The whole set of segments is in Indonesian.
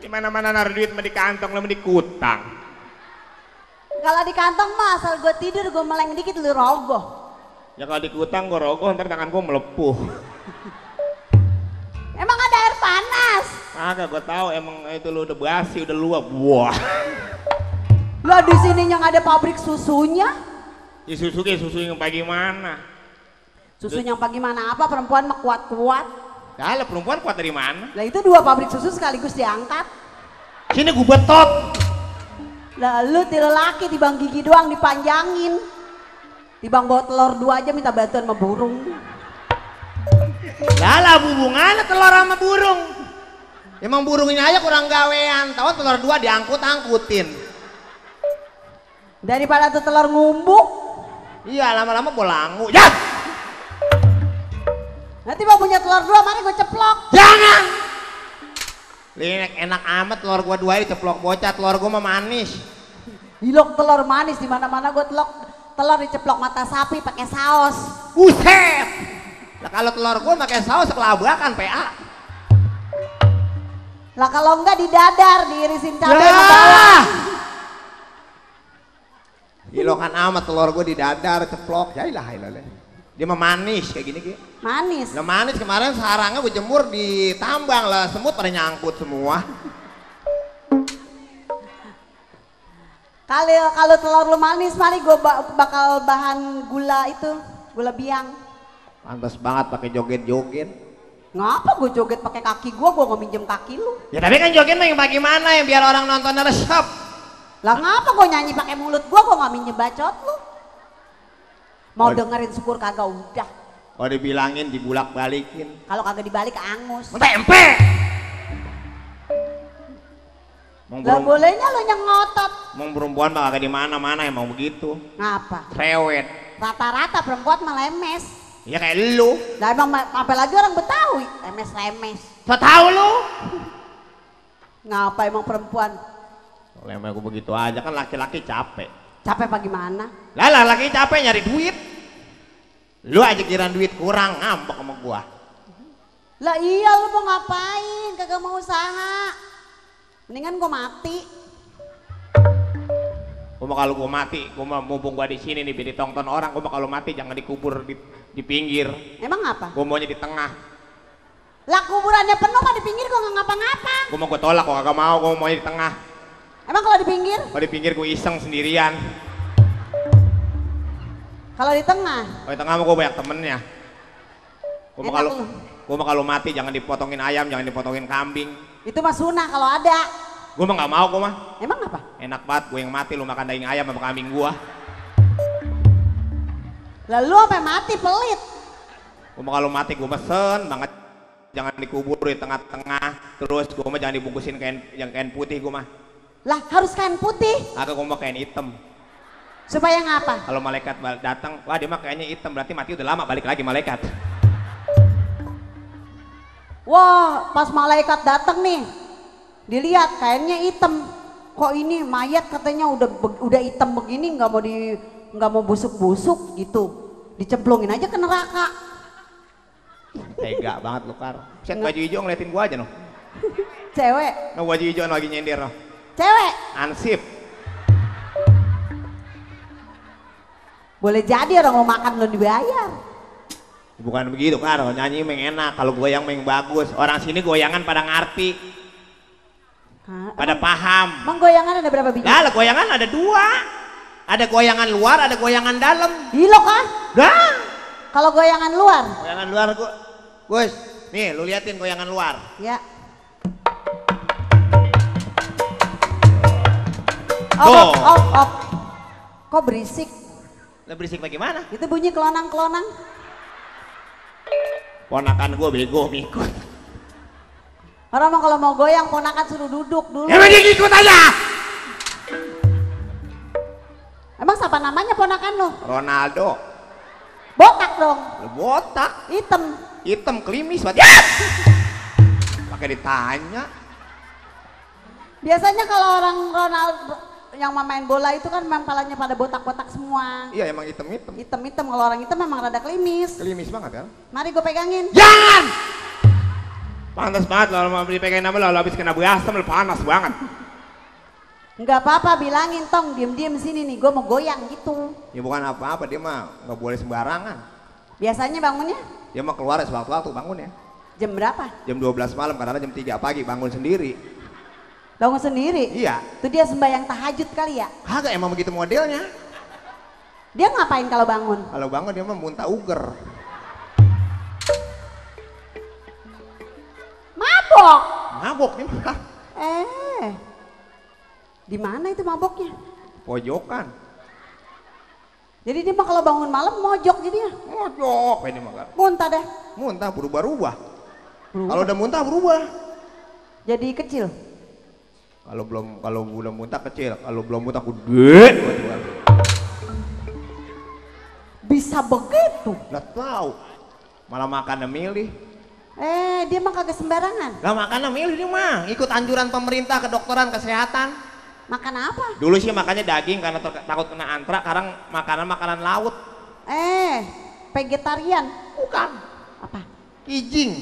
Di mana-mana naruh duit mah di kantong, lu mah di kutang. Kalau di kantong mah asal gue tidur gue meleng dikit lu rogoh. Ya kalau di kutang gue rogoh, ntar tangan gue melepuh. Emang ada air panas? Agak gue tahu emang itu lu udah basi, udah luap. Wah. Lah di sini yang ada pabrik susunya. Ya susu yang pagi mana? Susu yang pagi mana apa perempuan mah kuat-kuat. Ya lah perempuan kuat dari mana? Lah itu 2 pabrik susu sekaligus diangkat. Sini gue betot. Lah lu ti lelaki tibang gigi doang dipanjangin. Tibang bawa telur 2 aja minta bantuan sama burung. Lah hubungannya telur sama burung. Emang burungnya aja kurang gawean. Tahu telur 2 diangkut-angkutin. Daripada tuh telur ngumbuk. Iya lama-lama bolangu. Ya! Nanti mau punya telur 2 mari gue ceplok. Jangan! Linek enak amat telur gua 2 diceplok bocah, telur gua mah manis. Hilok telur manis di mana-mana gue telur diceplok mata sapi pakai saus. Buset! Lah kalau telur gua pakai saus kelabakan PA. Lah kalau enggak didadar diirisin cabai Ya! sama bawang. Hilokan amat telur gua di dadar ceplok. Ya ilah. Dia mah manis kayak gini Ki. Manis. Nah manis kemarin sarangnya gue jemur di tambang lah, semut pada nyangkut semua. Kalau telur lu manis mari gue bakal bahan gula itu, gula biang. Pantas banget pakai joget-joget. Ngapa gue joget pakai kaki gue nggak minjem kaki lu. Ya tapi kan joget mah yang bagaimana yang biar orang nontonnya resep. Lah ngapa gue nyanyi pakai mulut gue nggak minjem bacot lu. Mau dengerin syukur kagak udah. Kalau dibilangin dibulak-balikin. Kalau kagak dibalik angus. Tempe. Lah bolehnya lo yang ngotot. Mau perempuan mah kagak di mana-mana emang begitu. Ngapa? Rewet. Rata-rata perempuan mah lemes. Ya kayak lu. Lah emang apalagi orang Betawi lemes-lemes. So tau lu. Ngapa emang perempuan? Lemes aku begitu aja kan laki-laki capek. Capek apa gimana? Lah laki capek nyari duit. Lu aja kira duit kurang ngambek sama gua. Lah iya lu mau ngapain? Kagak mau usaha. Mendingan gua mati. Gua kalau gua mati, gua mumpung gua di sini nih biar ditonton orang, gua kalau mati jangan dikubur di pinggir. Emang apa? Gua maunya di tengah. Lah kuburannya penuh mah di pinggir gua nggak ngapa-ngapa. Gua mau gua tolak, gua kagak mau, gua maunya di tengah. Emang kalau di pinggir? Kalau di pinggir gua iseng sendirian. Kalau di tengah? Kalau di tengah mah gua banyak temennya. Enak lu. Gua mah kalau mati jangan dipotongin ayam, jangan dipotongin kambing. Itu mah sunah kalau ada. Gua mah nggak mau, gua mah. Emang apa? Enak banget gua yang mati lu makan daging ayam sama kambing gua. Lalu sampai mati pelit. Gua mah kalau mati gua pesen banget jangan dikubur di tengah-tengah. Terus gua mah jangan dibungkusin kain putih gua mah. Lah harus kain putih. Agak gua mah kain hitam. Supaya ngapa? Kalau malaikat datang, wah dia mah kayaknya hitam berarti mati udah lama balik lagi malaikat. Wah, pas malaikat datang nih, dilihat kainnya hitam. Kok ini mayat katanya udah hitam begini nggak mau busuk-busuk gitu. Dicemplungin aja ke neraka. Tega banget lu Kar. Set baju hijau ngeliatin gua aja noh. Cewek. Nah baju hijau lagi nyender noh. Cewek. Ansip. Boleh jadi orang mau makan belum dibayar. Bukan begitu Kar, nyanyi meng enak, kalau goyang meng bagus. Orang sini goyangan pada ngerti. Pada paham. Emang goyangan ada berapa biji? Lah goyangan ada 2. Ada goyangan luar, ada goyangan dalam. Gila kah? Dah. Kalau goyangan luar? Goyangan luar Gus, nih lu liatin goyangan luar. Ya. Oh. Kok berisik? Lah berisik bagaimana? Itu bunyi kelonang-kelonang. Ponakan gua bego ngikut. Orang mah kalau mau goyang ponakan suruh duduk dulu. Ya dia ngikut aja. Emang siapa namanya ponakan lo? Ronaldo. Botak dong. Botak. Hitam klimis banget. Ya! Pakai ditanya. Biasanya kalau orang Ronaldo yang main bola itu kan memang palanya pada botak-botak semua. Iya emang hitam. Hitam kalau orang hitam memang rada klimis. Klimis banget kan? Mari gue pegangin. Jangan! Panas banget lo mau dipegang nama lo habis kena asam lo panas banget. Enggak apa-apa, bilangin Tong, diem-diem sini nih, gue mau goyang gitu. Ya bukan apa-apa, dia mah nggak boleh sembarangan. Biasanya bangunnya? Dia mah keluar sewaktu-waktu bangun ya. Jam berapa? Jam 12 malam, kadang-kadang jam 3 pagi bangun sendiri. Bangun sendiri? Iya. Itu dia sembahyang tahajud kali ya? Kagak, emang begitu modelnya. Dia ngapain kalau bangun? Kalau bangun dia mah muntah uger. Mabok? Mabok nih mah. Di mana itu maboknya? Pojokan. Jadi dia mah kalau bangun malam mojok jadinya? Mojok ini mah kan. Muntah deh? Muntah berubah-ubah. Kalau udah muntah berubah. Jadi kecil? Kalau belum muntah kecil, kalau belum muntah gede. Bisa begitu? Nggak tahu. Malah makan milih. Dia mah kagak sembarangan. Lah makan milih dia mah, ikut anjuran pemerintah kedokteran kesehatan. Makan apa? Dulu sih makannya daging karena takut kena antrak, sekarang makanan laut. Vegetarian? Bukan. Apa? Kijing.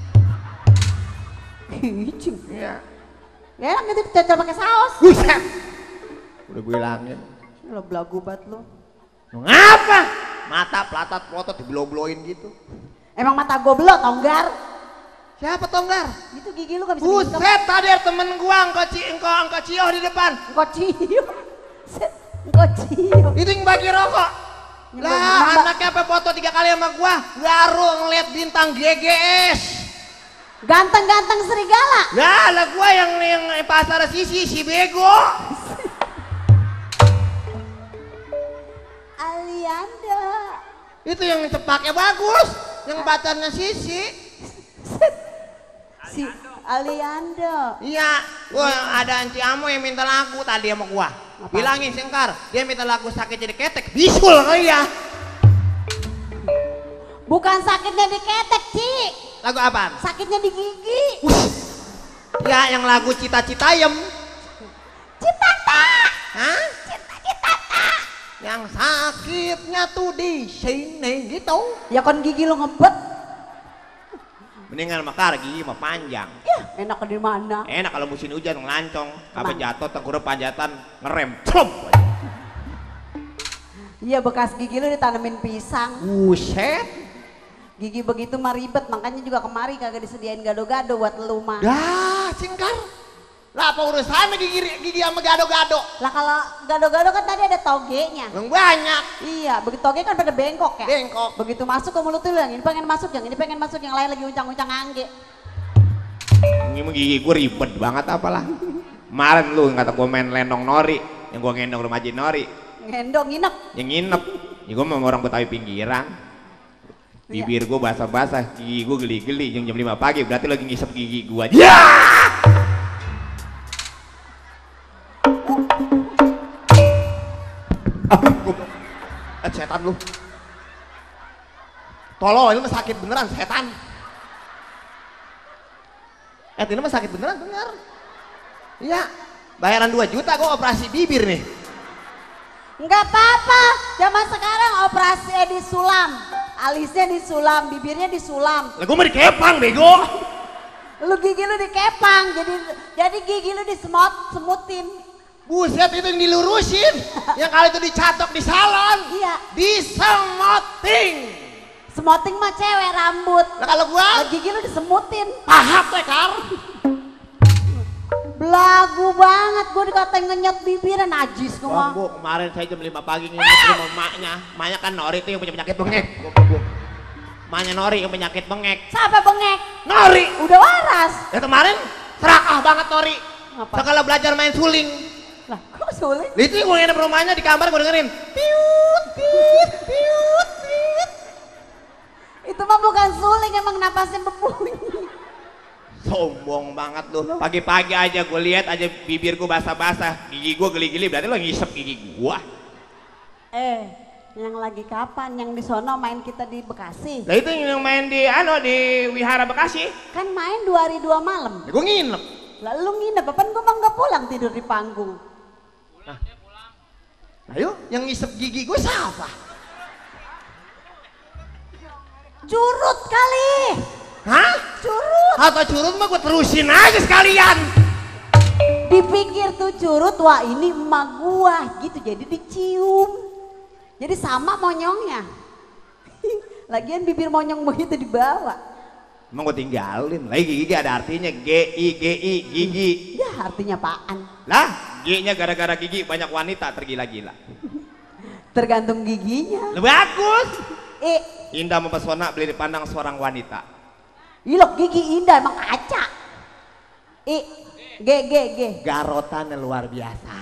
Kijing? Iya. Ya enak gitu cocok pakai saus. Buset. Udah gue bilangin. Lo belagu banget lo. Ngapa? Mata pelatat plotot dibelo-beloin gitu. Emang mata gue belok, Tonggar? Siapa Tonggar? Itu gigi lu gak bisa dihitung. Buset, tadi ada temen gua engkau Cio di depan. Engkau Cio? Engkau Cio? Itu yang bagi rokok. Lah anaknya apa foto 3 kali sama gua, baru ngeliat bintang GGS. Ganteng-ganteng serigala? Lah gua yang pasar si bego. Alianda. Itu yang cepaknya bagus, yang pacarnya Sisi. Si Alianda. Iya, gua ada Anci Amo yang minta lagu tadi sama gua. Apa? Bilangin Sengkar, dia minta lagu sakit jadi ketek. Bisul kali ya. Bukan sakitnya di ketek, Ci. Lagu apaan? Sakitnya di gigi. Ya, yang lagu Cita-Citayem. Citata. Hah? Cita-citata. Yang sakitnya tuh di sini gitu. Ya kan gigi lo ngebet. Mendingan makar gigi mah panjang. Ya, enak di mana? Enak kalau musim hujan ngelancong, apa jatuh tengkurap panjatan ngerem. Trump. Iya, bekas gigi lo ditanemin pisang. Buset. Gigi begitu mah ribet, makanya juga kemari kagak disediain gado-gado buat lu mah. Dah, Singkar. Lah apa urusannya gigi sama gado-gado? Lah kalau gado-gado kan tadi ada togenya. Yang banyak. Iya, begitu toge kan pada bengkok ya. Bengkok. Begitu masuk ke mulut tuh yang ini pengen masuk, yang ini pengen masuk, yang lain lagi uncang-uncang angge. Ini gigi gue ribet banget apalah. Kemarin lu kata gue main lendong nori, yang gue ngendong rumah Jin Nori. Ngendong nginep. Yang nginep. Ya gue mau orang Betawi pinggiran. Bibir gue basah-basah, gigi gue geli-geli. Jam 5 pagi berarti lagi ngisep gigi gue. Ya! Setan lu. Tolol, ini mah sakit beneran setan. Ini mah sakit beneran bener. Iya. Bayaran 2 juta gua operasi bibir nih. Enggak apa-apa. Zaman sekarang operasinya disulam. Alisnya disulam, bibirnya disulam. Lah gua mah dikepang bego. Lu gigi lu dikepang, jadi gigi lu disemutin. Buset, itu yang dilurusin. Yang kali itu dicatok di salon. Iya. Disemoting. Semoting mah cewek rambut. Nah kalau gua gigi lu disemutin. Pahap tekar. Belagu banget, gua dikatain ngenyot bibirnya najis gua. Bu, kemarin saya jam 5 pagi nginep di rumah emaknya. Emaknya kan Nori itu yang punya penyakit bengek. Emaknya Nori yang penyakit bengek. Siapa bengek? Nori. Udah waras. Ya kemarin serakah banget Nori. Sekali belajar main suling. Lah, kok suling? Itu gue nginep rumahnya di kamar gue dengerin piut piut piut piut. Itu mah bukan suling, emang napasnya berbunyi. Sombong banget lu. Pagi-pagi aja gue lihat aja bibir gue basah-basah, gigi gue geli-geli, berarti lo ngisep gigi gue. Yang lagi kapan? Yang di sono main kita di Bekasi. Nah itu yang main di di Wihara Bekasi. Kan main 2 hari 2 malam. Ya, gue nginep. Lah lu nginep, apaan gue mah nggak pulang tidur di panggung. Nah, ayo yang ngisep gigi gue siapa? Curut kali. Hah? Curut. Atau curut mah gue terusin aja sekalian. Dipikir tuh curut, wah ini emak gua gitu, jadi dicium. Jadi sama monyongnya. Lagian bibir monyong begitu dibawa. Emang gue tinggalin. Lagi gigi ada artinya, G-I-G-I, gigi. Ya artinya apaan? Lah, G-nya gara-gara gigi banyak wanita tergila-gila. Tergantung giginya. Bagus. Indah mempesona beli dipandang seorang wanita. Ilok gigi indah emang kaca. G. Garotannya luar biasa.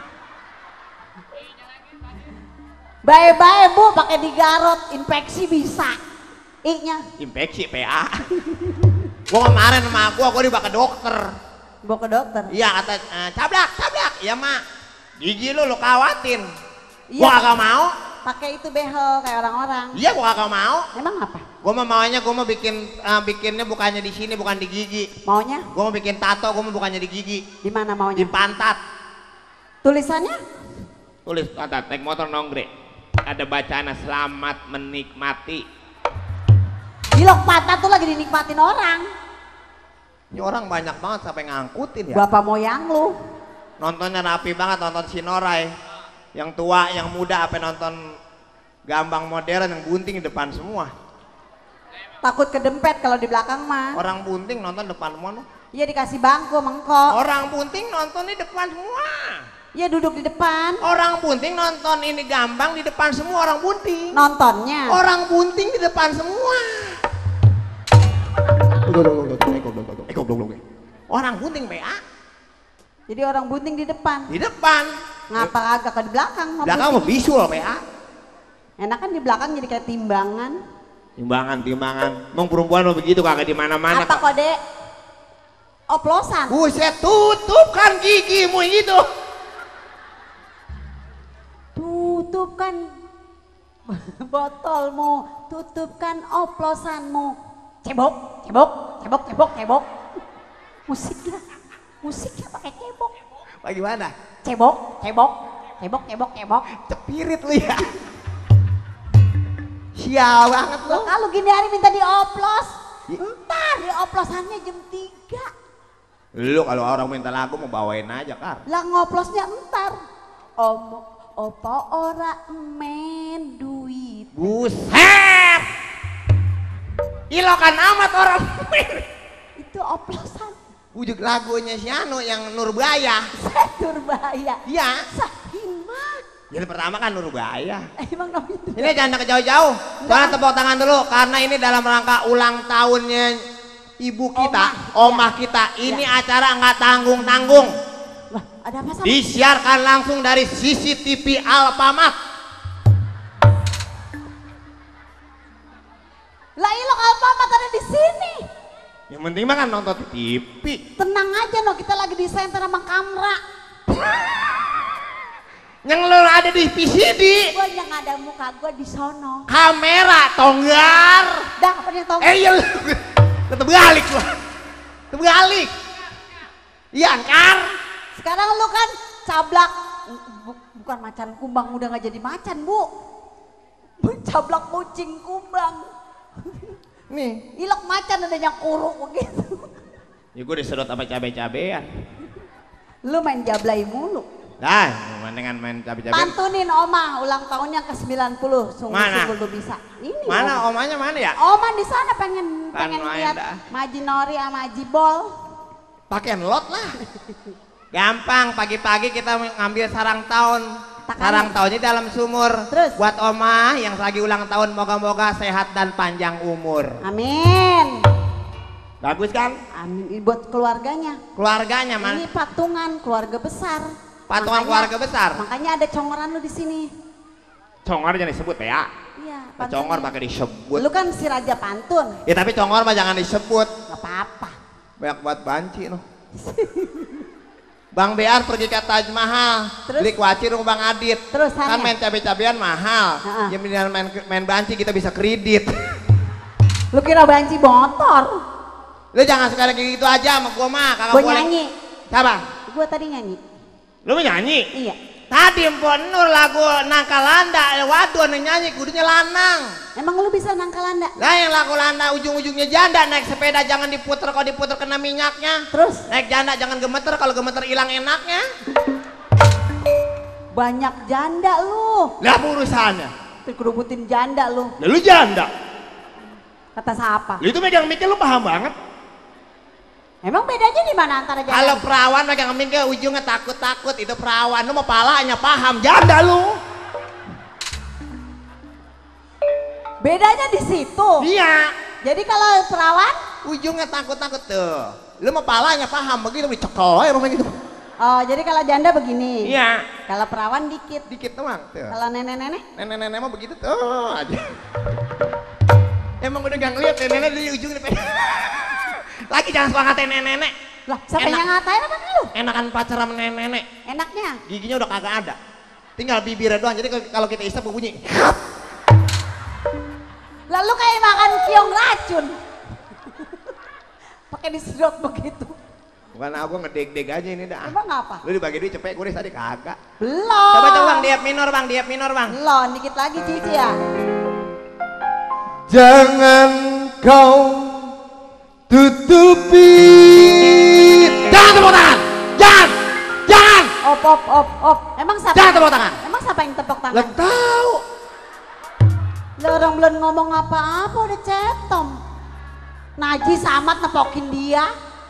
Bae-bae bu, pakai digarot, infeksi bisa. I-nya. Infeksi PA. Gua kemarin sama gua dibawa ke dokter. Bawa ke dokter? Iya kata cablak. Iya mak. Gigi lu kawatin. Iya, gua kagak mau. Pakai itu behel kayak orang-orang. Iya gua kagak mau. Emang apa? Gua mau bikinnya bukannya di sini, bukan di gigi. Maunya? Gua mau bikin tato, gua mau bukannya di gigi. Di mana maunya? Di pantat. Tulisannya? Tulis pantat, naik motor nonggrek. Ada bacaan selamat menikmati. Ilok pantat tuh lagi dinikmatin orang. Ini orang banyak banget sampai ngangkutin ya. Bapak moyang lu. Nontonnya rapi banget, nonton Sinorai. Yang tua, yang muda, apa nonton gambang modern yang bunting di depan semua. Takut kedempet kalau di belakang mah. Orang bunting nonton depan semua. Iya dikasih bangku mengkok. Orang bunting nonton di depan semua. Iya duduk di depan. Orang bunting nonton ini gambang di depan semua orang bunting. Nontonnya. Orang bunting di depan semua. Orang bunting PA. Jadi orang bunting di depan. Di depan. Ngapa agak ke belakang? Belakang mau bisul PA. Enak kan di belakang jadi kayak timbangan. Timbangan. Emang perempuan mau begitu kagak di mana-mana. Apa kode? Oplosan. Buset, tutupkan gigimu itu. Tutupkan botolmu, tutupkan oplosanmu. Cebok. Musiknya pakai cebok. Bagaimana? Cebok. Cepirit lu ya. Sial banget lu. Kalau gini hari minta dioplos. Ntar dioplosannya jam 3. Lu kalau orang minta lagu mau bawain aja Kar. Lah ngoplosnya ntar. Opo ora men duit. Buset. Ilokan amat orang. Itu oplosan. Ujuk lagunya si Anu yang Nurbaya. Nurbaya. Iya. Sahima. Jadi pertama kan Nurbaya. Emang namanya. Ini jangan ke jauh-jauh. Soalnya tepuk tangan dulu karena ini dalam rangka ulang tahunnya ibu kita, omah kita. Ini acara nggak tanggung-tanggung. Wah, ada apa sama? Disiarkan langsung dari CCTV Alfamart. Lah ilok Alfamart ada di sini. Yang penting mah kan nonton TV. Tenang aja no, kita lagi di center sama kamera. Yang lo ada di VCD. Gua yang ada muka gua di sono. Kamera tonggar. Dah apa yang tonggar? Iya lu. Terbalik gua. Terbalik. Iya Kar. Sekarang lu kan cablak. Bukan macan kumbang, udah nggak jadi macan bu. Cablak kucing kumbang. Nih. Ilok macan ada yang kuruk begitu. Ya gue disedot sama cabai-cabean. Lu main jablay mulu. Nah, dengan main cabai-cabean. Pantunin oma ulang tahunnya ke 90. Sungguh-sungguh lu bisa. Ini mana omanya mana ya? Oma di sana pengen lihat dah. Maji Nori sama Maji Bol. Pakai lot lah. Gampang, pagi-pagi kita ngambil sarang tahun. Sarang tahunnya dalam sumur. Terus? Buat oma yang lagi ulang tahun, moga-moga sehat dan panjang umur. Amin. Bagus kan? Amin. Buat keluarganya. Keluarganya mana? Ini patungan keluarga besar. Patungan keluarga besar. Makanya ada congoran lu di sini. Congor jangan disebut ya. Iya. Congor pakai disebut. Lu kan si raja pantun. Ya tapi congor mah jangan disebut. Gak apa-apa. Banyak buat banci noh. Bang Bear pergi ke Taj Mahal, terus? beli kuaci rumah Bang Adit. Terus kan main cabai-cabean mahal. Ya main banci kita bisa kredit. Lu kira banci motor? Lu jangan sekali kayak gitu aja sama gua mah, kagak Gua boleh. nyanyi. Siapa? Gua tadi nyanyi. Lu mau nyanyi? Iya. Tadi Mpok Nur lagu Nangkalanda, waduh nyanyi kudunya lanang. Emang lu bisa Nangkalanda? Lah yang lagu landa ujung-ujungnya janda, naik sepeda jangan diputer, kalau diputer kena minyaknya. Terus? Naik janda jangan gemeter, kalau gemeter hilang enaknya. Banyak janda lu. Lah urusannya. Dikerubutin janda lu. Lah lu janda. Kata siapa? Lu itu megang mic lu paham banget. Emang bedanya di mana antara janda? Kalau perawan megang mic ujungnya takut-takut itu perawan. Lu mau palanya paham, janda lu. Bedanya di situ. Iya. Jadi kalau perawan? Ujungnya takut-takut tuh. Lu mau palanya paham, begitu dicekel aja rumah gitu. Oh, jadi kalau janda begini. Iya. Kalau perawan dikit. Dikit doang tuh. Kalau nenek-nenek? Nenek-nenek mah begitu tuh aja. Emang udah gak ngeliat nenek-nenek di ujung nih. Lagi jangan suka ngatain nenek-nenek. Lah, siapa yang ngatain apa lu? Enakan pacaran sama nenek-nenek. Enaknya? Giginya udah kagak ada. Tinggal bibirnya doang. Jadi kalau kita isap bunyi. Lalu kayak makan piong racun. Pakai disedot begitu. Bukan aku ngedeg-deg aja ini dah. Emang apa? Lu dibagi duit cepet gue tadi kagak. Belum. Coba bang, diap minor bang, diap minor bang. Belum, dikit lagi Cici ya. Jangan kau tutupi. Jangan tepuk tangan. Jangan. Op. Emang siapa? Jangan tepuk tangan. Emang siapa yang tepuk tangan? Lah tahu. Lah orang belum ngomong apa-apa udah cetom. Najis amat nepokin dia.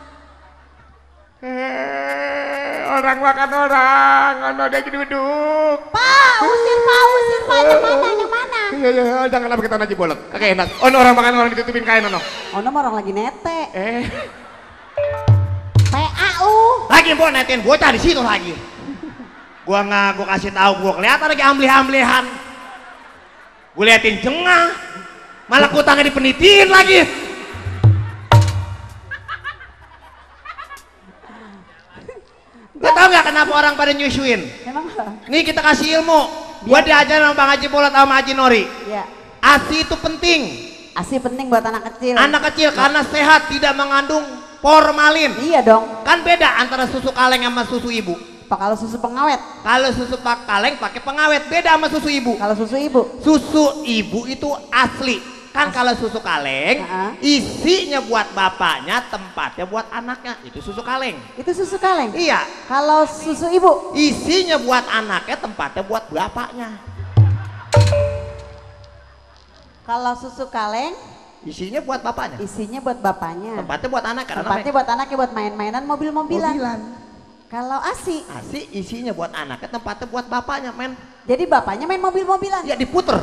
Orang makan orang, ono dia duduk. Pak, usir yang mana? Iya, jangan apa kita naji bolot. Kagak enak. Ono orang makan orang ditutupin kain ono. Ono mah orang lagi nete. PA Lagi Mbok netin bocah di situ lagi. Gua kasih tahu, gua kelihatan lagi amblih-amblihan. Gua liatin jengah. Malah kutangnya dipenitin lagi. Lu tau gak kenapa orang pada nyusuin? Emang Nih kita kasih ilmu. Gua diajar sama Bang Haji Bolot sama Haji Nori. ya. ASI itu penting. ASI penting buat anak kecil. Anak kecil karena sehat, tidak mengandung formalin. Iya dong. Kan beda antara susu kaleng sama susu ibu. Pak kalau susu pengawet? Kalau susu kaleng pakai pengawet, beda sama susu ibu. Kalau susu ibu? Susu ibu itu asli. Kan kalau susu kaleng, isinya buat bapaknya, tempatnya buat anaknya. Itu susu kaleng. Itu susu kaleng? Iya. Kalau susu ibu? Isinya buat anaknya, tempatnya buat bapaknya. Kalau susu kaleng? Isinya buat bapaknya. Isinya buat bapaknya. Tempatnya buat anak. Tempatnya buat anaknya buat main-mainan mobil-mobilan. Kalau ASI? ASI isinya buat anaknya, tempatnya buat bapaknya, men. Jadi bapaknya main mobil-mobilan? Ya diputer.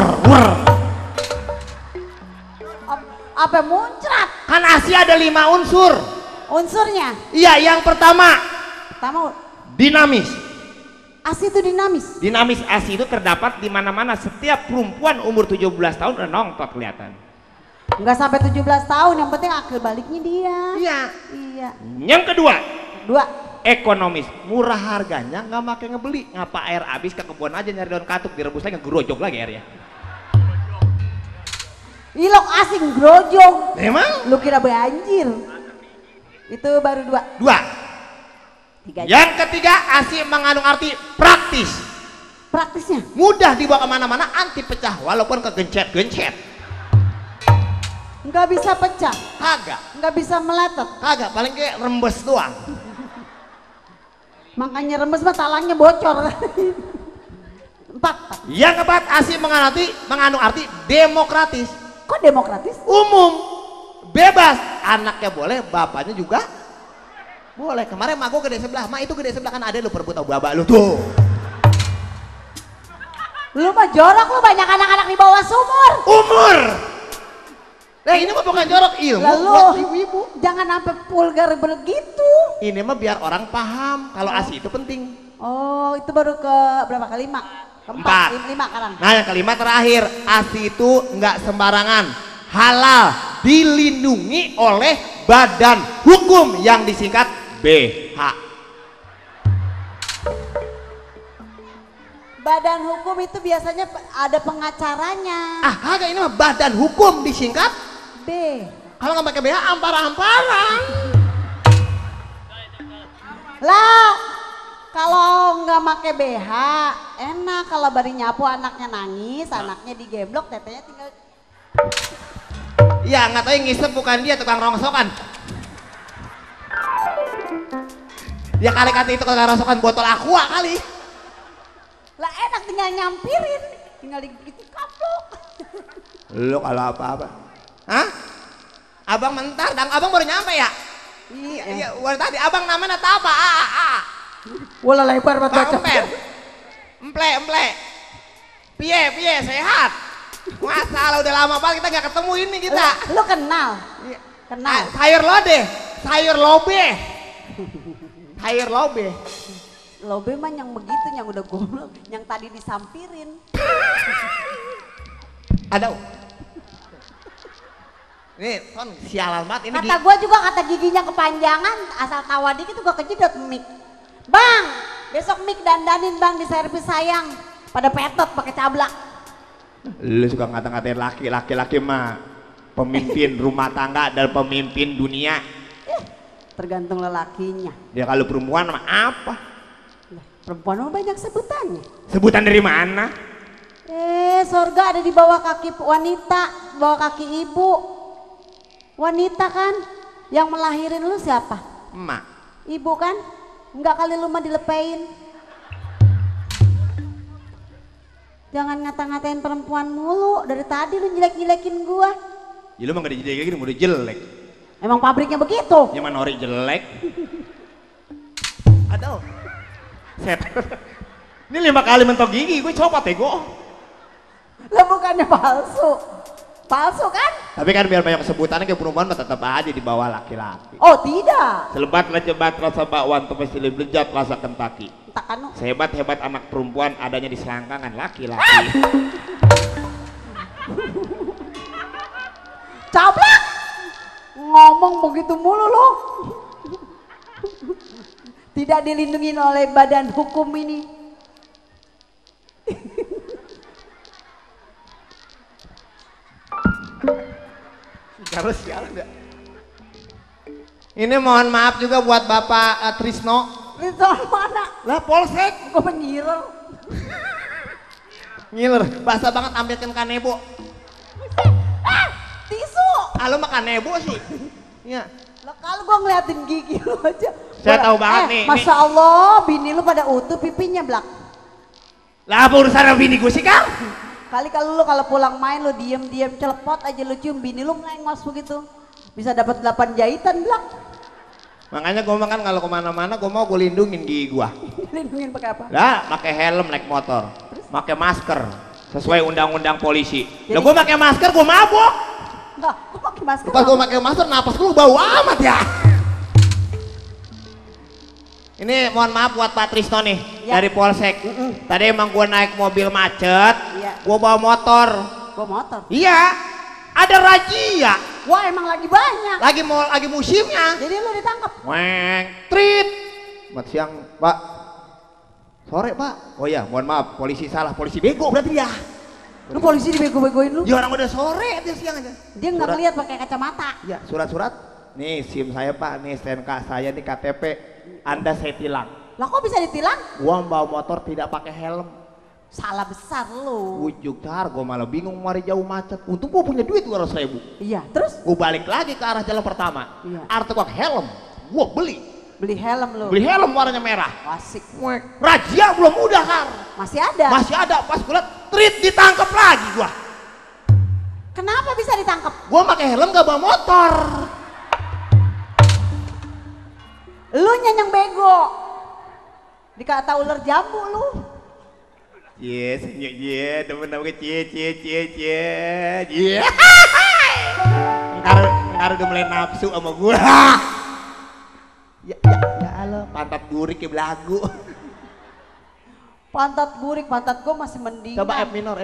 Apa muncrat? Kan ASI ada 5 unsur. Unsurnya? Iya, yang pertama dinamis. ASI itu dinamis. Dinamis ASI itu terdapat di mana-mana. Setiap perempuan umur 17 tahun udah nongtot kelihatan. Enggak sampai 17 tahun, yang penting akil baliknya dia. Iya. Yang kedua, ekonomis, murah harganya, nggak pakai ngebeli. Ngapa air habis ke kebun aja nyari daun katuk, direbus lagi ngerojok lagi airnya. Ilok asing grojong. Emang? Lu kira banjir? Itu baru 2. Yang ketiga, ASI mengandung arti praktis. Praktisnya? Mudah dibawa kemana-mana, anti pecah walaupun kegencet-gencet. Nggak bisa pecah? Kagak. Nggak bisa meletet? Kagak, paling kayak rembes doang. Makanya rembes mah talangnya bocor. 4. Yang keempat, ASI mengandung arti demokratis. Kok demokratis? Umum, bebas, anaknya boleh, bapaknya juga boleh. Kemarin mak gue gede sebelah, mak itu gede sebelah kan ada lu perebutan babak lu tuh. Lu mah jorok, lu banyak anak-anak di bawah umur. Nah ini mah bukan jorok, ilmu Lalu, buat ibu-ibu. Jangan sampai vulgar begitu. Ini mah biar orang paham kalau ASI itu penting. Oh, itu baru ke berapa kali? 5? Keempat, 5 sekarang. Nah yang kelima terakhir, ASI itu nggak sembarangan, halal, dilindungi oleh badan hukum yang disingkat BH. Badan hukum itu biasanya ada pengacaranya. Kagak, ini mah badan hukum disingkat B. Kalau nggak pakai BH, ampara-amparan. Lah, Kalau nggak make BH enak, kalau bari nyapu anaknya nangis, anaknya digeblok, tetenya tinggal. Iya, nggak tahu yang ngisep bukan dia, tukang rongsokan. Ya kali kata itu tukang rongsokan botol aqua kali. Lah enak tinggal nyampirin, tinggal gitu kaplok. Lu kalau apa-apa. Hah? Abang mentar, dan abang baru nyampe ya? Iya, tadi abang namanya apa? Wala lebar banget. Emple. Piye, sehat? Masalah udah lama banget kita nggak ketemu ini kita. Lu kenal? Kenal. Sayur lobe. Lobe mah yang begitu, yang udah goblok, yang tadi disampirin. Ada. Nih, Ton, sialan banget ini. Kata gua juga kata giginya kepanjangan, asal tawa dikit gua kejedot mic. Bang, besok mic dandanin bang di servis sayang. Pada petot pakai cablak. Lu suka ngata-ngatain laki mah pemimpin rumah tangga dan pemimpin dunia. Tergantung lelakinya. Ya kalau perempuan mah apa? Perempuan mah banyak sebutannya. Sebutan dari mana? Sorga ada di bawah kaki wanita, bawah kaki ibu. Wanita kan, yang melahirin lu siapa? Emak. Ibu kan? Enggak kali lu mah dilepein. Jangan ngata-ngatain perempuan mulu, dari tadi lu jelek-jelekin gua. Ya lu mah gak dijelekin, udah jelek. Emang pabriknya begitu? Ya mana Nori jelek. Aduh. Set. Ini 5 kali mentok gigi, gue copot ya gue. Lah bukannya palsu. Palsu kan? Tapi kan biar banyak sebutannya kayak perempuan mah tetap aja di bawah laki-laki. Oh tidak. Selebat lejebat rasa bakwan tepes silih lejat rasa Kentucky. Takkan. Sehebat-hebat anak perempuan adanya di selangkangan laki-laki. Cablak. Ngomong begitu mulu lo. Tidak dilindungi oleh badan hukum ini. Harus sialan ya. Ini mohon maaf juga buat Bapak Trisno. Trisno mana? Lah polsek. Gue menyiral. Ngiler, basah banget ambilkan kanebo. Tisu. Kalau makan nebo sih. Iya. Lah kalau gue ngeliatin gigi lu aja. Saya tahu banget nih. Masya Allah, bini lu pada utuh pipinya Blak. Lah apa urusan sama bini gue sih Kang? Kali kalau lu kalau pulang main lu diem-diem celepot aja lu cium bini lu melengos begitu. Bisa dapat 8 jahitan Blak. Makanya gue makan kalau kemana-mana gue mau gue lindungin gigi gue. Lindungin pakai apa? Lah pakai helm naik motor, pakai masker sesuai undang-undang polisi. Lah gue pakai masker gue mabok. Enggak, gue pakai masker. Pas gue pakai masker napas gue bau amat ya. Ini mohon maaf buat Pak Trisno nih ya. Dari Polsek. Tadi emang gue naik mobil macet, ya. Gue bawa motor. Bawa motor? Iya, ada razia. Wah emang lagi banyak. Lagi musimnya. Jadi lu ditangkap. Weng, trit. Selamat siang Pak. Sore Pak. Oh ya, mohon maaf, polisi salah, polisi bego berarti ya. Lu polisi dibego-begoin lu? Ya orang udah sore dia siang aja. Dia nggak ngeliat pakai kacamata. Iya, surat-surat. Nih SIM saya Pak, nih STNK saya, nih KTP. Anda saya tilang. Lah kok bisa ditilang? Gua bawa motor tidak pakai helm. Salah besar lu. Ujuk tar, gua malah bingung mari jauh macet. Untung gua punya duit 200.000. Iya, terus? Gua balik lagi ke arah jalan pertama. Iya. Arti gua helm, gua beli. Beli helm lu. Beli helm warnanya merah. Asik. Razia belum udah Kar. Masih ada. Masih ada. Pas gua liat, trit ditangkap lagi gua. Kenapa bisa ditangkap? Gua pakai helm gak bawa motor. Lu yang bego. Dikata ular jambu lu. Yes, yeah, temen-temen cie. Ntar udah mulai nafsu sama gua. Ya Allah, pantat burik ya belagu. Pantat burik, pantat gua masih mending. Coba F minor.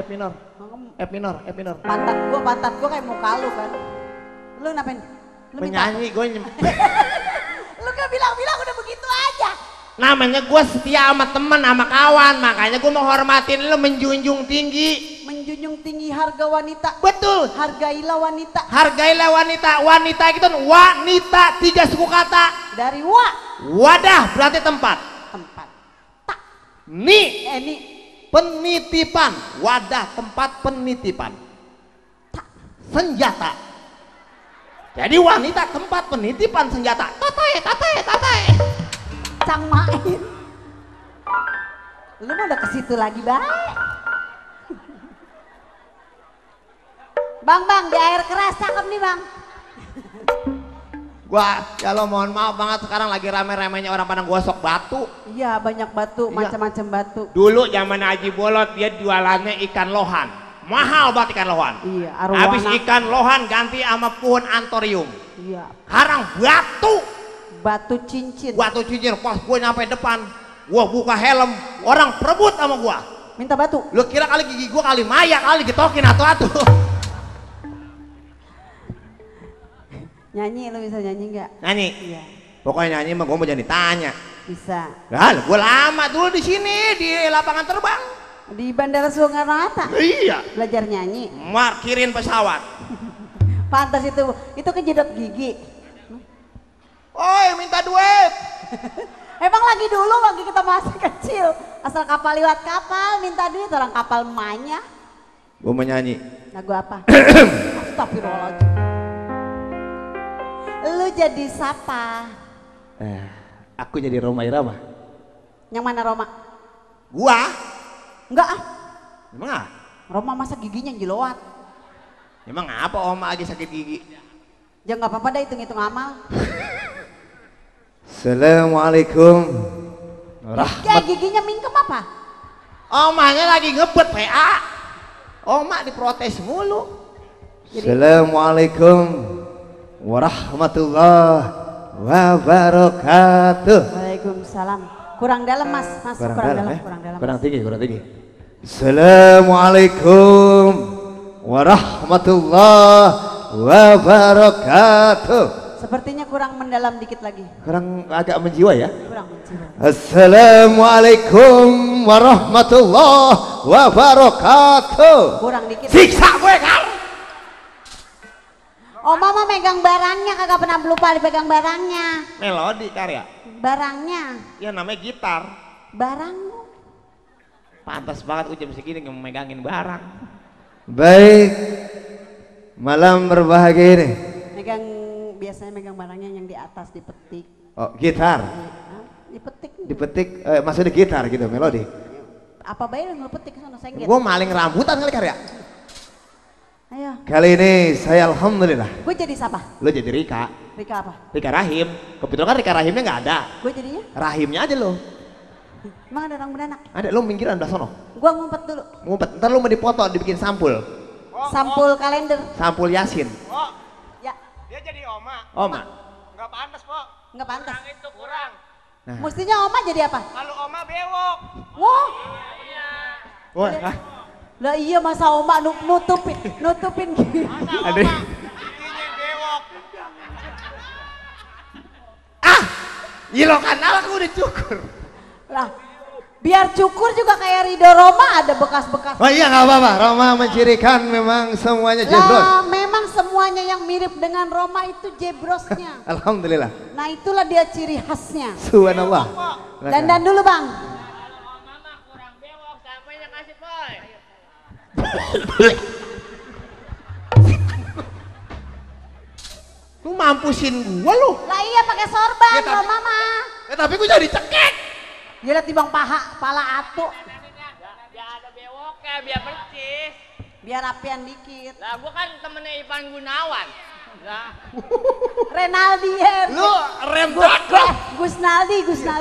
Pantat gua kayak muka lu kan. Lu ngapain? Lu penyanyi gue lu gak bilang-bilang udah begitu aja. Namanya gue setia sama temen, sama kawan. Makanya gue menghormatin lu, menjunjung tinggi. Menjunjung tinggi harga wanita. Betul. Hargailah wanita. Hargailah wanita. Wanita itu wanita 3 suku kata. Dari wadah berarti tempat. Ini penitipan, wadah tempat penitipan senjata. Jadi wanita tempat penitipan senjata. Tatae. Cang main. Lu mau udah ke situ lagi, baik. Bang, di air keras cakep nih, Bang. Gua kalau mohon maaf banget sekarang lagi rame-ramenya orang pada gosok batu. Iya, banyak batu, Iya. macam-macam batu. Dulu zaman Haji Bolot dia jualannya ikan lohan. Mahal banget ikan lohan. Iya, arwana. Habis ikan lohan ganti sama pohon antorium. Iya, Sekarang batu. batu cincin. Batu cincin pas gua nyampe depan, gua buka helm, orang perebut sama gua. Minta batu. Lu kira kali gigi gua kali maya kali getokin atu-atu. Nyanyi, lu bisa nyanyi nggak? Nyanyi. Iya, Pokoknya nyanyi mah gua mau jadi tanya. bisa. Lah, gua lama dulu di sini di lapangan terbang. Di Bandara Soekarno-Hatta Iya. belajar nyanyi. Markirin pesawat. Pantas itu kejedot gigi. Oi, minta duit. Emang lagi dulu waktu kita masih kecil, asal kapal lewat kapal minta duit orang kapal emaknya. Gua mau nyanyi. Lagu apa? Astagfirullahaladzim. Lu jadi siapa? Aku jadi Roma Irama. Yang mana Roma? Gua? Enggak ah, Emang ah? Roma masa giginya jeloat. Emang apa oma lagi sakit gigi? Ya nggak apa-apa dah, hitung-hitung amal. Assalamualaikum. Kayak giginya mingkem apa? Omanya lagi ngebet PA. Oma diprotes mulu. Assalamualaikum warahmatullahi wabarakatuh. Waalaikumsalam. Kurang dalam mas, kurang dalam. Kurang tinggi. Assalamualaikum warahmatullahi wabarakatuh. Sepertinya kurang mendalam dikit lagi. Kurang agak menjiwa ya. Kurang menjiwa. Assalamualaikum warahmatullahi wabarakatuh. Kurang dikit. Siksa gue kal. Oma mah megang barangnya, kagak pernah lupa dipegang barangnya. Melodi karya. Barangnya, Ya namanya gitar. barangmu. Pantas banget gue jam segini megangin barang. Baik, malam berbahagia ini. Biasanya megang barangnya yang di atas dipetik. Oh, gitar. Dipetik. Dipetik, maksudnya gitar gitu, melodi. Apa bayar yang lu petik sana sengget? Gue maling rambutan kali karya. Ayo. Kali ini saya alhamdulillah. Gue jadi siapa? Lo jadi Rika. Rika apa? Rika Rahim. Kebetulan kan Rika Rahimnya nggak ada. Gue jadinya? Rahimnya aja lo. Emang ada orang beranak? Ada lo minggiran dah sono. Gue ngumpet dulu. Ngumpet. Ntar lo mau dipoto dibikin sampul. Sampul kalender. Sampul Yasin. Ya, Dia jadi oma. Oma. Nggak pantas, Po. nggak pantas. Kurang itu kurang. Nah. Mestinya Oma jadi apa? Kalau oma bewok. Wah, Wah, ah. lah iya masa Oma nutupin gini. Masa Ada. oma giginya bewok. Ah, gilo kanal aku udah cukur. Lah, biar cukur juga kayak Ridho Roma ada bekas-bekas. Oh iya nggak apa-apa, Roma mencirikan memang semuanya jeblos. Lah, memang semuanya yang mirip dengan Roma itu jebrosnya. Alhamdulillah. Nah itulah dia ciri khasnya. Subhanallah. Dandan dulu bang. Kalau oma mah kurang bewok, sampainya kasih, Boy. Lu mampusin gua lu. Lah iya pakai sorban Ya, tapi- Roma mah. Ya tapi gua jadi cekek. Ya lihat bang pala atu. Biar ada bewoknya, biar percis. Biar rapian dikit. Lah gua kan temennya Ivan Gunawan. Lah, Renaldien. Lu rem dodol. Gusnaldi. kurang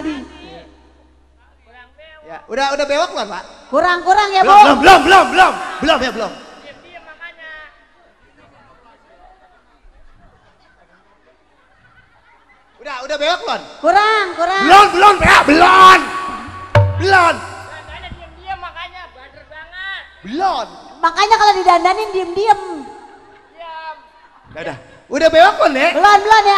bewok. Ya, udah bewok belum, Pak? Kurang ya bu. Belum ya, belum. Diam makanya. Udah bewok belum? Kurang. Belum, ya, belum. Dandannya diam-diam makanya, bader banget. Belum. Makanya kalau didandanin diem. Diam. Udah bewok belum, Nek? Belum ya.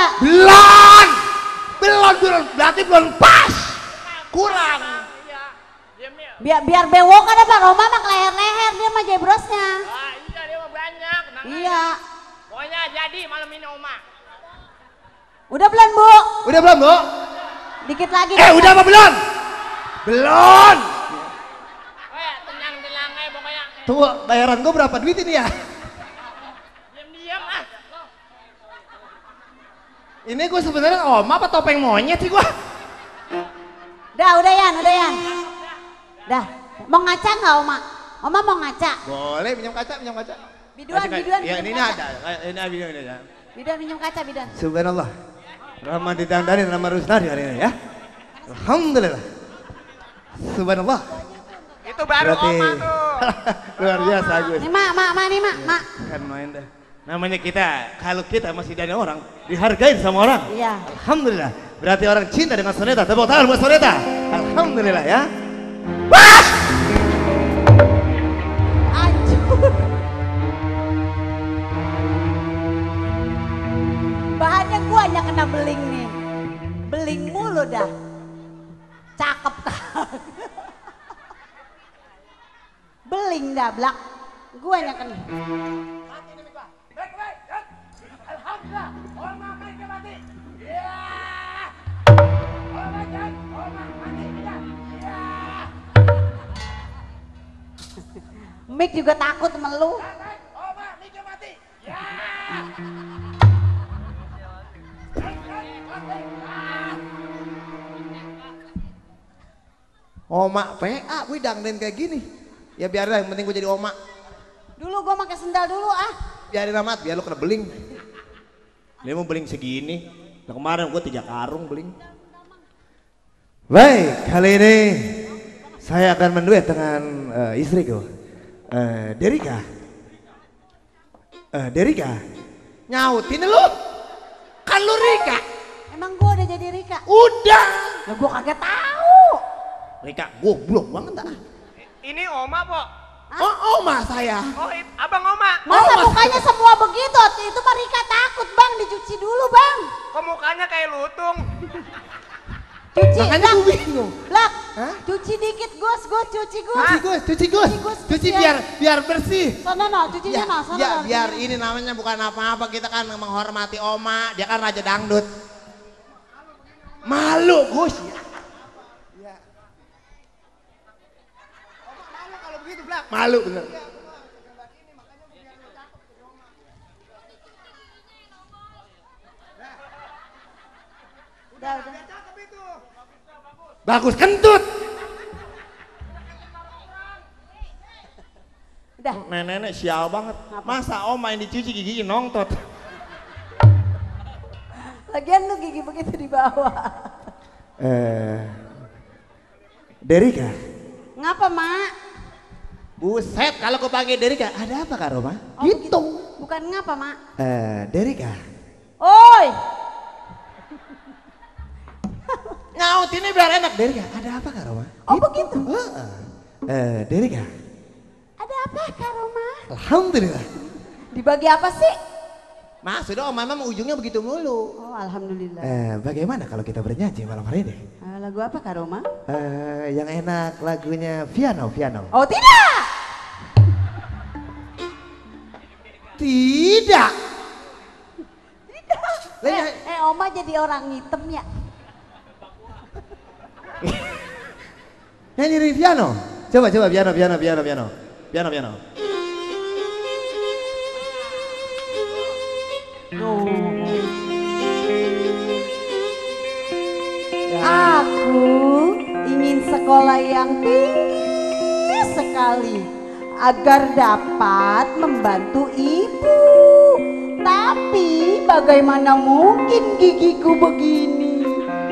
Belum. Berarti belum pas. Kurang. Iya. Diam-diam. Biar bewok ada Pak Roma mah leher dia mah jebrosnya. Ah, iya dia mah banyak. Tenang aja. Iya. Pokoknya jadi malam ini oma. Udah belum bu? Udah belum, Bu? Dikit lagi. Udah apa belum? Belum. Tuh bayaran gue berapa duit ini ya? Diam-diam ah. Ini gue sebenarnya Oma apa topeng monyet sih gue? Udah Yan. Dah, mau ngaca nggak Oma? Oma mau ngaca? Boleh minjem kaca. Biduan, Ya ini minjem kaca. ada. Ini video ini ada. Biduan minjem kaca, Biduan. Subhanallah. Rahman ditandani nama Rusnari hari ini ya. Alhamdulillah. Subhanallah. Itu baru Berarti Oma tuh. luar biasa Gus. Nih mak. Kan main dah. Namanya kita, kalau kita masih dari orang, dihargain sama orang. Iya. Alhamdulillah. Berarti orang cinta dengan Soneta. Tepuk tangan buat Soneta. Alhamdulillah ya. Anjur. Bahannya gua hanya kena beling nih. Beling mulu dah. Cakep kan. Beling dah, Blak. Gua hanya kena. Alhamdulillah, Oma mereka mati. Ya. Oma jangan, Oma mati ya. Ya. Mik juga takut sama lu. Oma mereka mati. Ya. Oma PA, widang dan kayak gini. Ya biarlah, yang penting gue jadi Oma. Dulu gua pakai sendal dulu ah. Biarin amat, biar lu kena beling. Dia mau beling segini. Nah, kemarin gue 3 karung beling. Baik, kali ini saya akan menduet dengan istriku, Derika. Derika, nyautin lu, kan lu Rika. Emang gua udah jadi Rika? Udah. Ya gua kagak tahu. Rika, goblok banget ah. Ini Oma, Po. Oh, Oma saya. Oh, Abang Oma. Masa mukanya semua begitu? Itu mah Rika takut bang, dicuci dulu bang. Kok mukanya kayak lutung? Cuci, Makanya Blak. gue bingung. Blak, Hah? cuci dikit Gus, Cuci Gus. Cuci biar bersih. Sana no, cucinya no, sana Ya, no. biar ini namanya bukan apa-apa, kita kan menghormati Oma, dia kan raja dangdut. Malu Gus. Malu bener. Udah. Bagus kentut. Udah. Nenek sial banget. Masa Oma yang dicuci giginya nongtot. Lagian lu gigi begitu di bawah. Derika. Ngapa mak? Buset, kalau aku panggil Derika, ada apa Kak Roma? Oh, begitu. Bukan ngapa mak? Derika. Oi, Nyaut ini biar enak. Derika, ada apa Kak Roma? oh begitu. Derika. Ada apa Kak Roma? Alhamdulillah. Dibagi apa sih? Maksudnya Oma memang ujungnya begitu mulu. Oh alhamdulillah. Bagaimana kalau kita bernyanyi malam hari ini? Lagu apa Kak Roma? Yang enak lagunya Piano. Oh tidak. Tidak. Oma jadi orang hitam ya. Nyanyi piano. Coba piano. Aku ingin sekolah yang tinggi sekali agar dapat membantu ibu. Tapi bagaimana mungkin gigiku begini?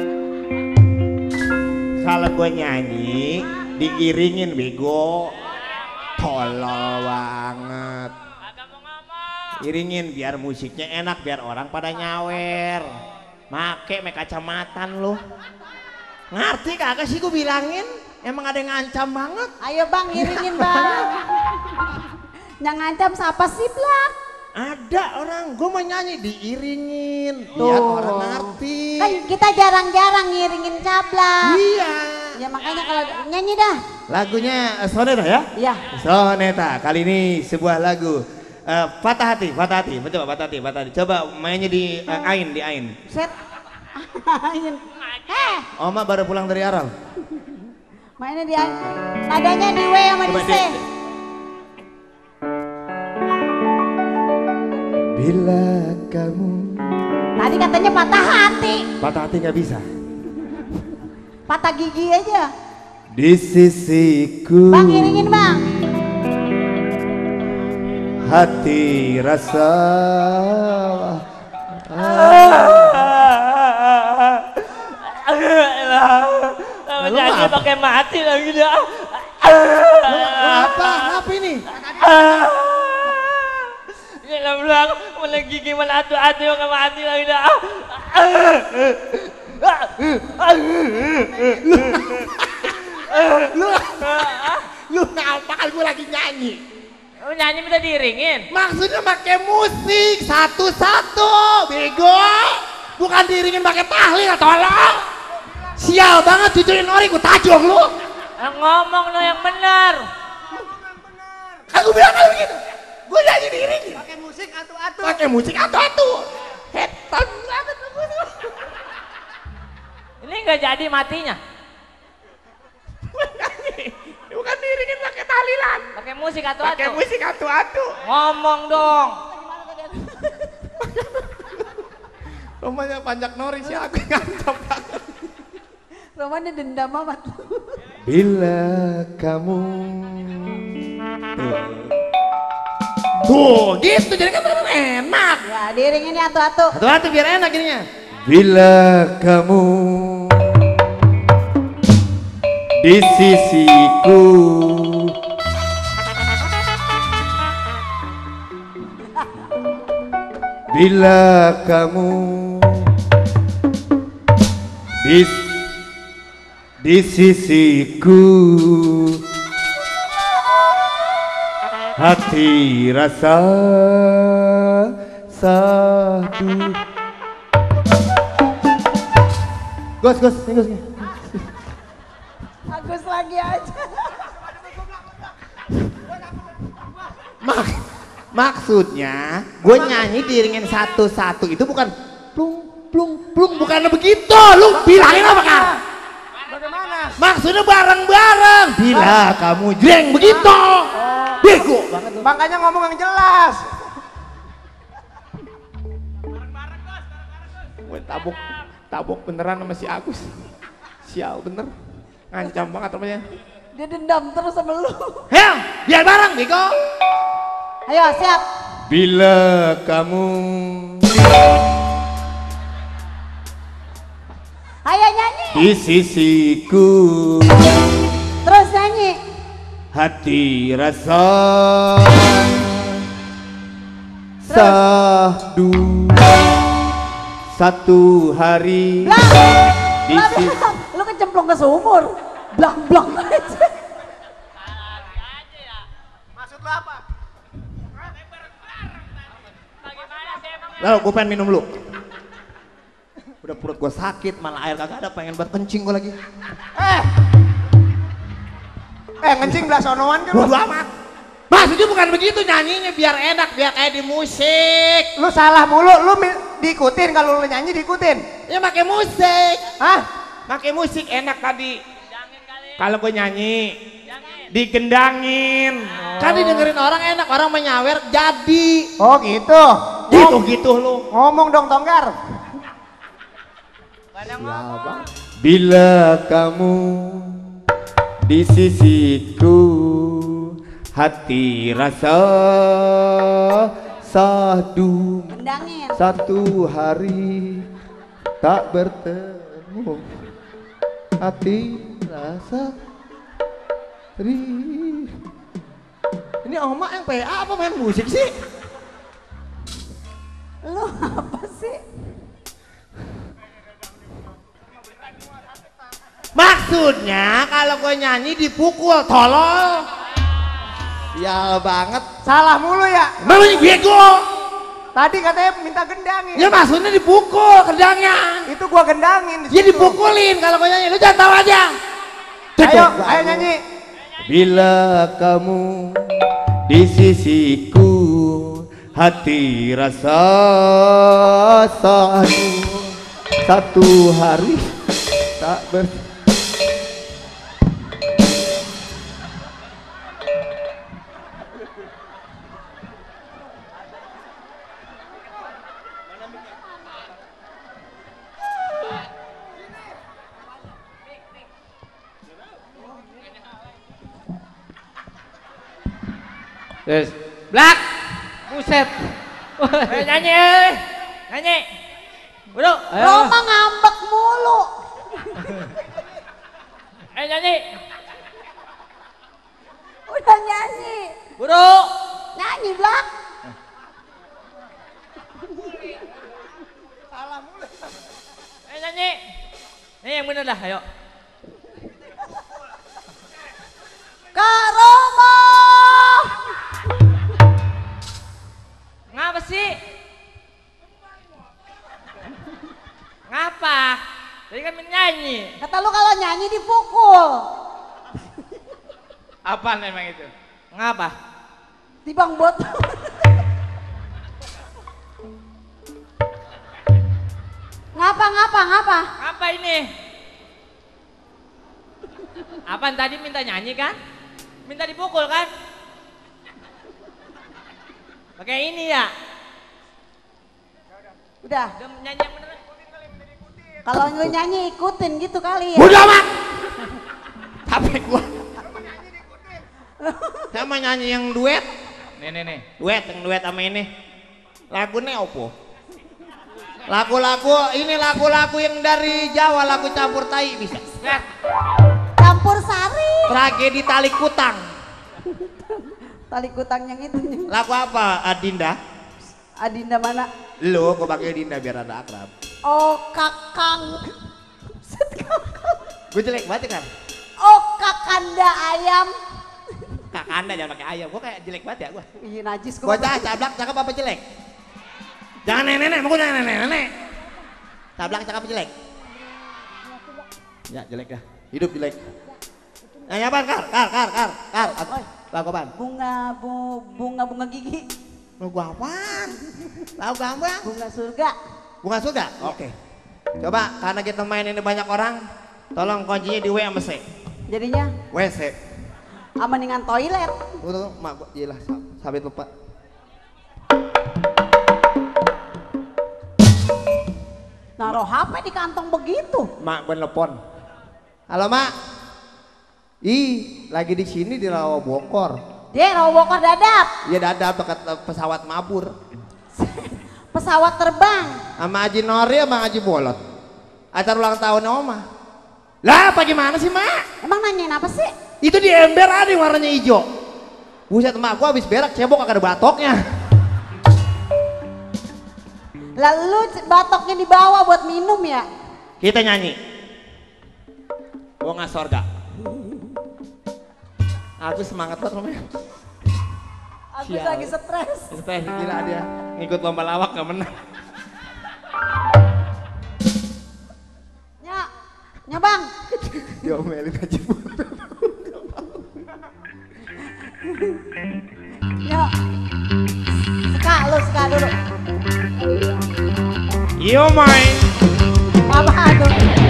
Kalau gue nyanyi, diiringin bego. Tolol banget. Iringin biar musiknya enak, biar orang pada nyawer. Make kacamatan lu. Ngerti kagak sih gue bilangin? Emang ada yang ngancam banget. Ayo bang, iringin bang. Yang ngancam siapa sih Blak? Ada orang, gue mau nyanyi diiringin. Biar orang ngerti. Kan kita jarang-jarang ngiringin cablak. Iya. Ya makanya kalau nyanyi dah. Lagunya Soneta ya? Iya. Soneta, kali ini sebuah lagu. Patah hati. Coba patah hati. Coba mainnya di ain. Set. Oma baru pulang dari Aral. Mainnya di nadanya di W sama di Coba C. Bila kamu. Tadi katanya patah hati. Patah hati nggak bisa. Patah gigi aja. Di sisiku. Bang iringin bang. Hati rasa. Jadi pakai mati lagi dah. Apa ini? Ya bilang mana gigi mana atu-atu pakai mati lagi dah. Lu ngapa kan gue lagi nyanyi? Nyanyi minta diiringin. Maksudnya pakai musik satu-satu, bego. Bukan diiringin pakai tahlil, tolong. Sial banget cucuin ori, gue tajong lu. Ngomong lo yang benar. Kan gue bilang kan begitu. Gue nyanyi diiringin. Pakai musik atu-atu. Pakai musik atu-atu. Hetan banget lu. Ini nggak jadi matinya. Bukan diiringin pakai tahlilan. Pakai musik atu-atu. Pakai musik atu-atu. Ngomong dong. Rumahnya panjak Noris ya, aku ngantap banget. Romanya dendam amat. Bila kamu. Tuh, gitu jadi kan enak. Ya diiringin ya atu-atu. Atu-atu biar enak jadinya. Bila kamu di sisiku. Bila kamu di sisiku, hati rasa satu. Gus, nih. Agus lagi aja. Maksudnya, gue nyanyi diiringin satu-satu itu bukan plung, bukan begitu. Lu bilangin apa kan? Bagaimana? Maksudnya bareng-bareng. Bila kamu jreng begitu. Bego banget lu. Makanya ngomong yang jelas. Gue tabuk beneran sama si Agus. Sial bener. Ngancam banget namanya. Dia dendam terus sama lu. Hel, biar bareng bego. Ayo siap. Bila kamu Ayo nyanyi. di sisiku, Terus nyanyi. hati rasa sahdu. Satu hari di Blang, sisi. blang. Lu kecemplung ke sumur. Blang aja. Maksud lu apa? Lalu gue pengen minum lu. Udah perut gue sakit, malah air kagak ada, pengen buat kencing gue lagi. Ngencing belah sonoan kan. Bodo amat. Maksudnya bukan begitu nyanyinya, biar enak, biar kayak di musik. Lu salah mulu, lu diikutin kalau lu nyanyi diikutin. Ya pakai musik. Hah? Pakai musik enak tadi. Kalau gue nyanyi, digendangin. Kan didengerin orang enak, orang menyawer jadi. Oh gitu. Gitu lu. Ngomong dong Tonggar. Bila kamu di sisiku, hati rasa sahdu. Gendangin. Satu hari tak bertemu, hati rasa ri. Ini Oma yang PA apa main musik sih? Lu apa sih? Maksudnya kalau gue nyanyi dipukul, tolol. Ya banget. Salah mulu ya. Namanya bego. Tadi katanya minta gendangin. Ya maksudnya dipukul kendangnya. Itu gua gendangin di Ya situ. dipukulin kalau gue nyanyi. Lu jangan tahu aja. Ayo nyanyi. Bila kamu di sisiku, hati rasa sahdu. Satu hari tak ber. Terus blak. Buset. Nyanyi. Nyanyi. Bro, Roma ngambek mulu. nyanyi. Udah nyanyi. Bro. Nyanyi Blak. Nyanyi. Ini yang bener dah, ayo. Kak Roma. Ngapa sih? Ngapa? Tadi kan menyanyi. Kata lu kalau nyanyi dipukul. Apaan memang itu? Ngapa? Di bang botol. Ngapa? Apa ini? Apaan tadi minta nyanyi kan? Minta dipukul kan? Pakai ini ya? Udah. Udah nyanyi yang bener. Kalau lu nyanyi ikutin gitu kali ya. Udah mak. Capek gua. Sama nyanyi yang duet. Nih. Yang duet sama ini. Lagunya opo? Lagu-lagu yang dari Jawa, lagu campur tai bisa. Campur sari. Tragedi Tali Kutang. Tali kutang yang itu. Lagu apa? Adinda. Adinda mana? Lu gua pakai Dinda biar ada akrab. Oh kakang. Gue jelek banget kan? Oh kakanda ayam. Kakanda jangan pakai ayam. Gua kayak jelek banget ya gua. Iya najis Gua cablak cakep apa jelek? Jangan nenek, mau jangan nenek. Cablak cakep apa jelek? Ya jelek dah. Hidup jelek. Nanya apa? Kar. Lagu apaan? Bunga gigi. Lagu apaan? Lagu gampang. Bunga surga. Bunga surga? Oke. Coba karena kita main ini banyak orang, tolong kuncinya di W sama C. Jadinya WC. sama dengan toilet. Tunggu, mak gua iyalah sabit lupa. Naruh HP di kantong begitu. Mak gue nelpon. Halo mak. Lagi di sini di Rawa Bokor. Dia Bokor dadap. Iya dadap dekat pesawat mabur. Pesawat terbang. Sama Haji Nori sama Haji Bolot. Acara ulang tahun Oma. Lah apa gimana sih mak? Emang nanyain apa sih? Itu di ember ada yang warnanya hijau. Buset mak gua habis berak cebok agak ada batoknya. Lalu batoknya dibawa buat minum ya? Kita nyanyi. Bunga sorga. Aku semangat banget namanya. Aku Sial. lagi stres. Stres gila dia. Ngikut lomba lawak gak menang. Nya bang. Diomelin aja. Ya. Suka dulu. Yo main. Apa tuh?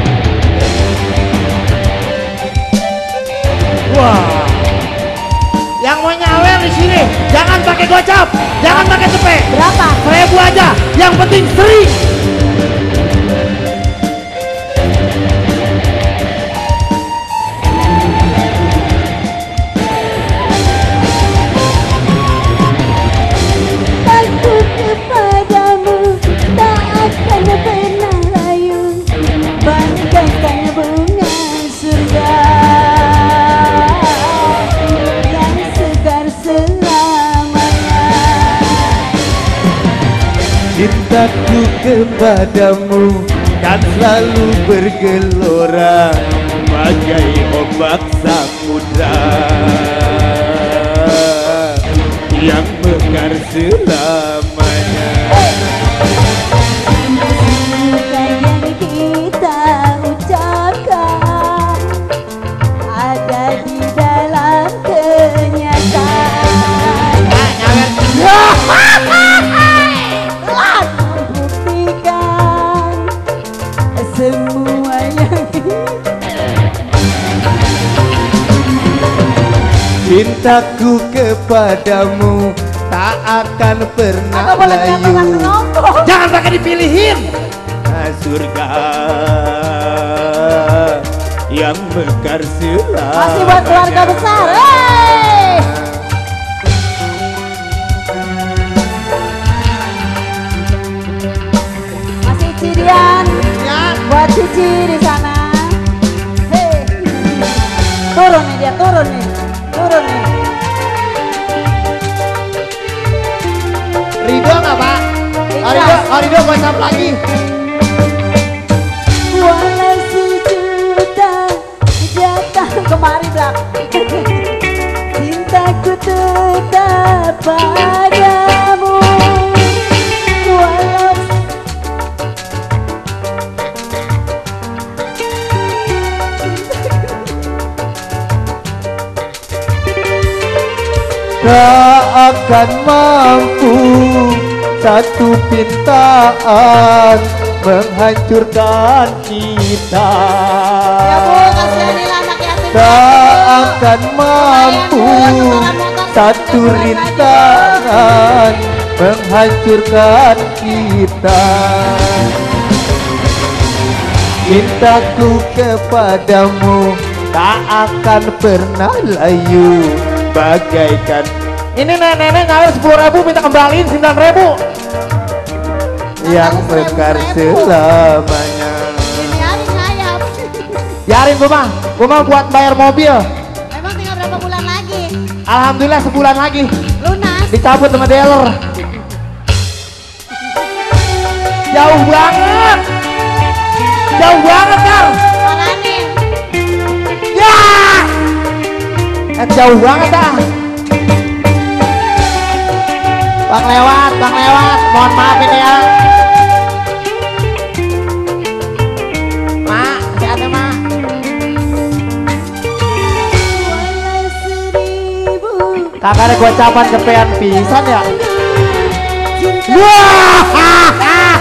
Wah. Yang mau nyawer di sini jangan pakai gocap, jangan pakai cepet. Berapa? 1000 aja. Yang penting sering. Takut kepadamu tak akan pernah layu, bagaikan bunga surga yang segar selamanya. Cintaku kepadamu kan selalu bergelora bagai ombak samudra yang mekar selamanya. Suka yang kita ucapkan ada di dalam kenyataan. Telah membuktikan semua yang Cintaku kepadamu tak akan pernah Aku boleh layu. dengan ngomong. Jangan pakai dipilihin. Surga yang mekar selamanya. Masih buat keluarga besar. Hey! Karido WhatsApp lagi. Walau sejuta jatah kemari belak. Cintaku tetap padamu. Walau tak akan mampu satu pintaan menghancurkan kita. ya Bu, kasihanilah anak yatim. Tak akan mampu satu rintangan menghancurkan kita. Cintaku kepadamu tak akan pernah layu bagaikan. Ini nenek ngalir 10.000 minta kembaliin 9.000 yang mekar selamanya. Ini hari ngayap. Biarin gua mah buat bayar mobil. Memang tinggal berapa bulan lagi? Alhamdulillah sebulan lagi Lunas. dicabut sama dealer. Jauh banget Kar. Malanin. Ya jauh banget dah. Bang lewat, mohon maaf ini ya. Mak, hati-hati mak. Walau seribu Kakaknya gua capan kepean pisan ya. cinta Wah,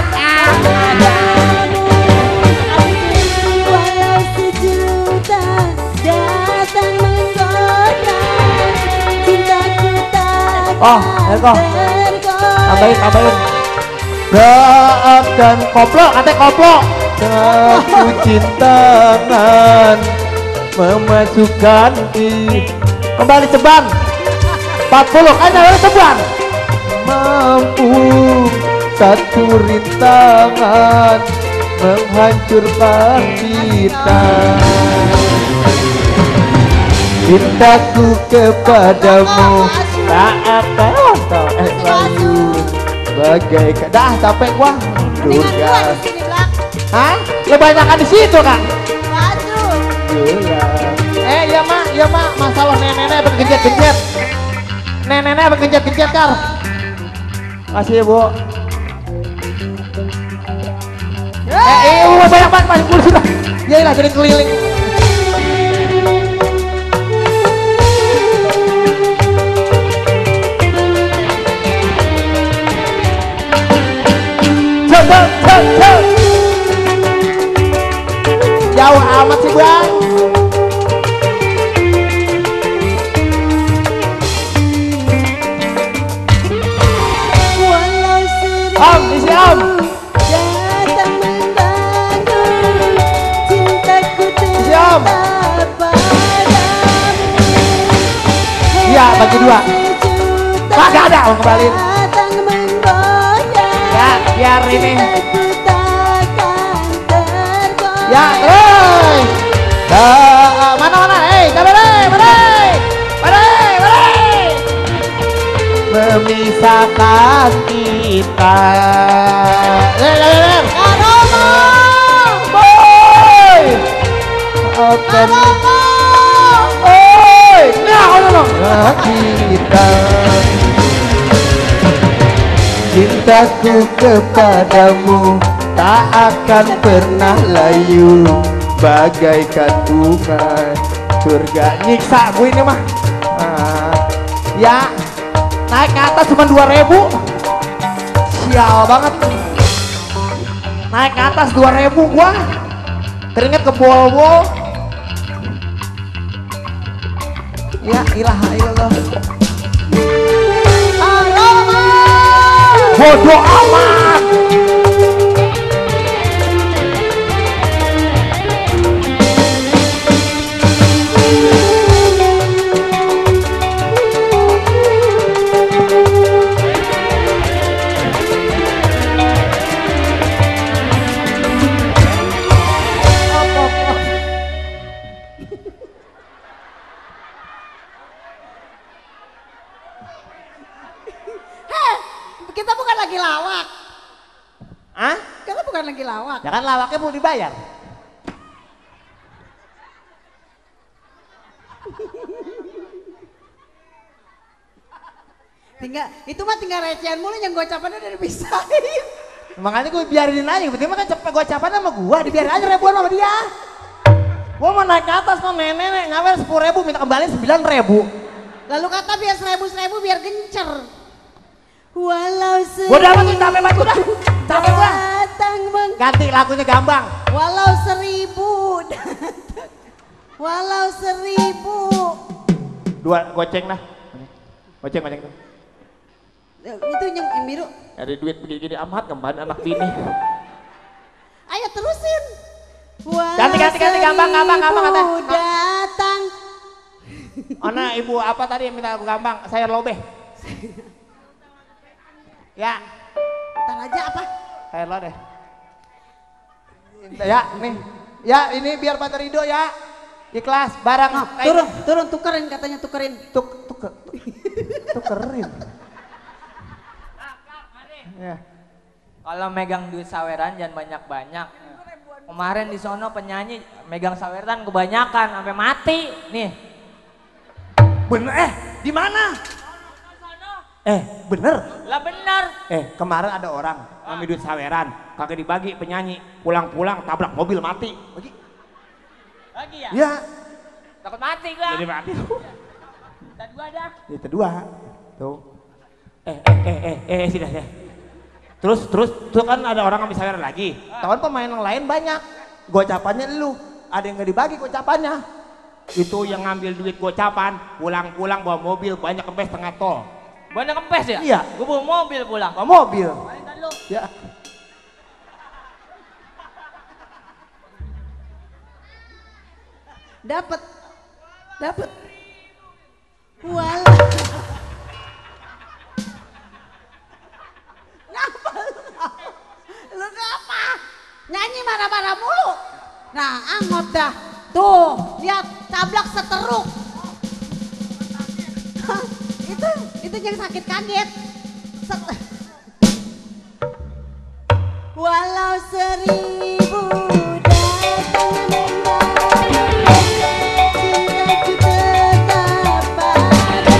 walau sejuta datang menggoda, cintaku takkan Oh, Eko. tergoda. tambahin. Gak akan koplo, katanya koplo. Satu cintangan memasukkan di kembali ceban 40 kan nyawanya ceban. Mampu satu rintangan menghancurkan kita. Cintaku kepadamu tak akan layu bagaikan. Dah capek gua. Dengan gua Durga. di sini belak. Hah? Kebanyakan di situ kak. Waduh. Iya mak, masalah nenek-nenek berkencet-kencet. Nenek-nenek berkencet-kencet kar. Kasih ya bu. Banyak banget masih puluh sudah. Ya lah jadi keliling. Jauh amat sih bang. Walau seribu Om, isi om. datang membantu, cintaku Siap. tetap padamu. Iya, bagi dua. Sejuta Kagak ada, mau kembaliin. datang menggoda, Ya, biar ini. cintaku takkan tergoda. Ya, terus. Mana? Mana? Memisahkan kita. Karomo, Boy. Akan Oi, nah, kita. Cintaku kepadamu tak akan pernah layu bagaikan bunga surga. Nyiksa gue ini mah. Ya, naik ke atas cuma 2.000. Sial banget. Naik ke atas 2.000 gua. Keringet ke bol-bol. Ya ilaha illallah. Bodoh amat. kita bukan lagi lawak. Ah? Kan bukan lagi lawak. Ya kan lawaknya mau dibayar. Tinggal itu mah tinggal recehan mulu yang gocapannya udah dipisahin. Makanya gue biarin aja, yang penting mah kan gocapan sama gue, dibiarin aja ribuan sama dia. Gue mau naik ke atas mau nenek ngapain 10.000 minta kembali 9.000. Lalu kata biar 1.000 biar gencer. Walau Gue udah tuh capek banget udah, capek gue. datang Ganti lagunya Gambang. walau 1.000 datang. Walau 1.000. 2 goceng dah. Goceng tuh. Itu yang biru. Ada duit begini amat kembali anak bini. Ayo terusin. Walau Ganti, Gambang kata. datang. Ona ibu apa tadi yang minta lagu Gambang? Sayur lobeh. Ya, Ntar aja apa? sayur lodeh. Ya, nih. Ya, ini biar Pak Ridho ya. Ikhlas barang. Nah, turun tukerin katanya tukerin. Tukerin. Ya. Kalau megang duit saweran jangan banyak-banyak. Kemarin di sono penyanyi megang saweran kebanyakan sampai mati. Nih. Bener di mana? Bener. Lah bener. Kemarin ada orang ngambil duit saweran, kagak dibagi penyanyi, pulang-pulang tabrak mobil mati. Lagi ya? Ya, Takut mati gua. jadi mati. Dan gua ada. Itu 2. Tuh. Sudah ya. Terus tuh kan ada orang ngambil saweran lagi. Tahun pemain yang lain banyak. Gocapannya lu, ada yang nggak dibagi gocapannya. Itu yang ngambil duit gocapan, pulang-pulang bawa mobil banyak kempes tengah tol. Banyak kempes ya? Iya. Gua bawa mobil pulang. Bawa mobil. Balikan lu. Ya. Dapat. Walau. Ngapa lu ngapa? Nyanyi marah-marah mulu. Nah, angot dah. Tuh, lihat tablak seteruk. Hah, itu yang sakit kaget. Walau 1.000 datang cintaku tetap padamu.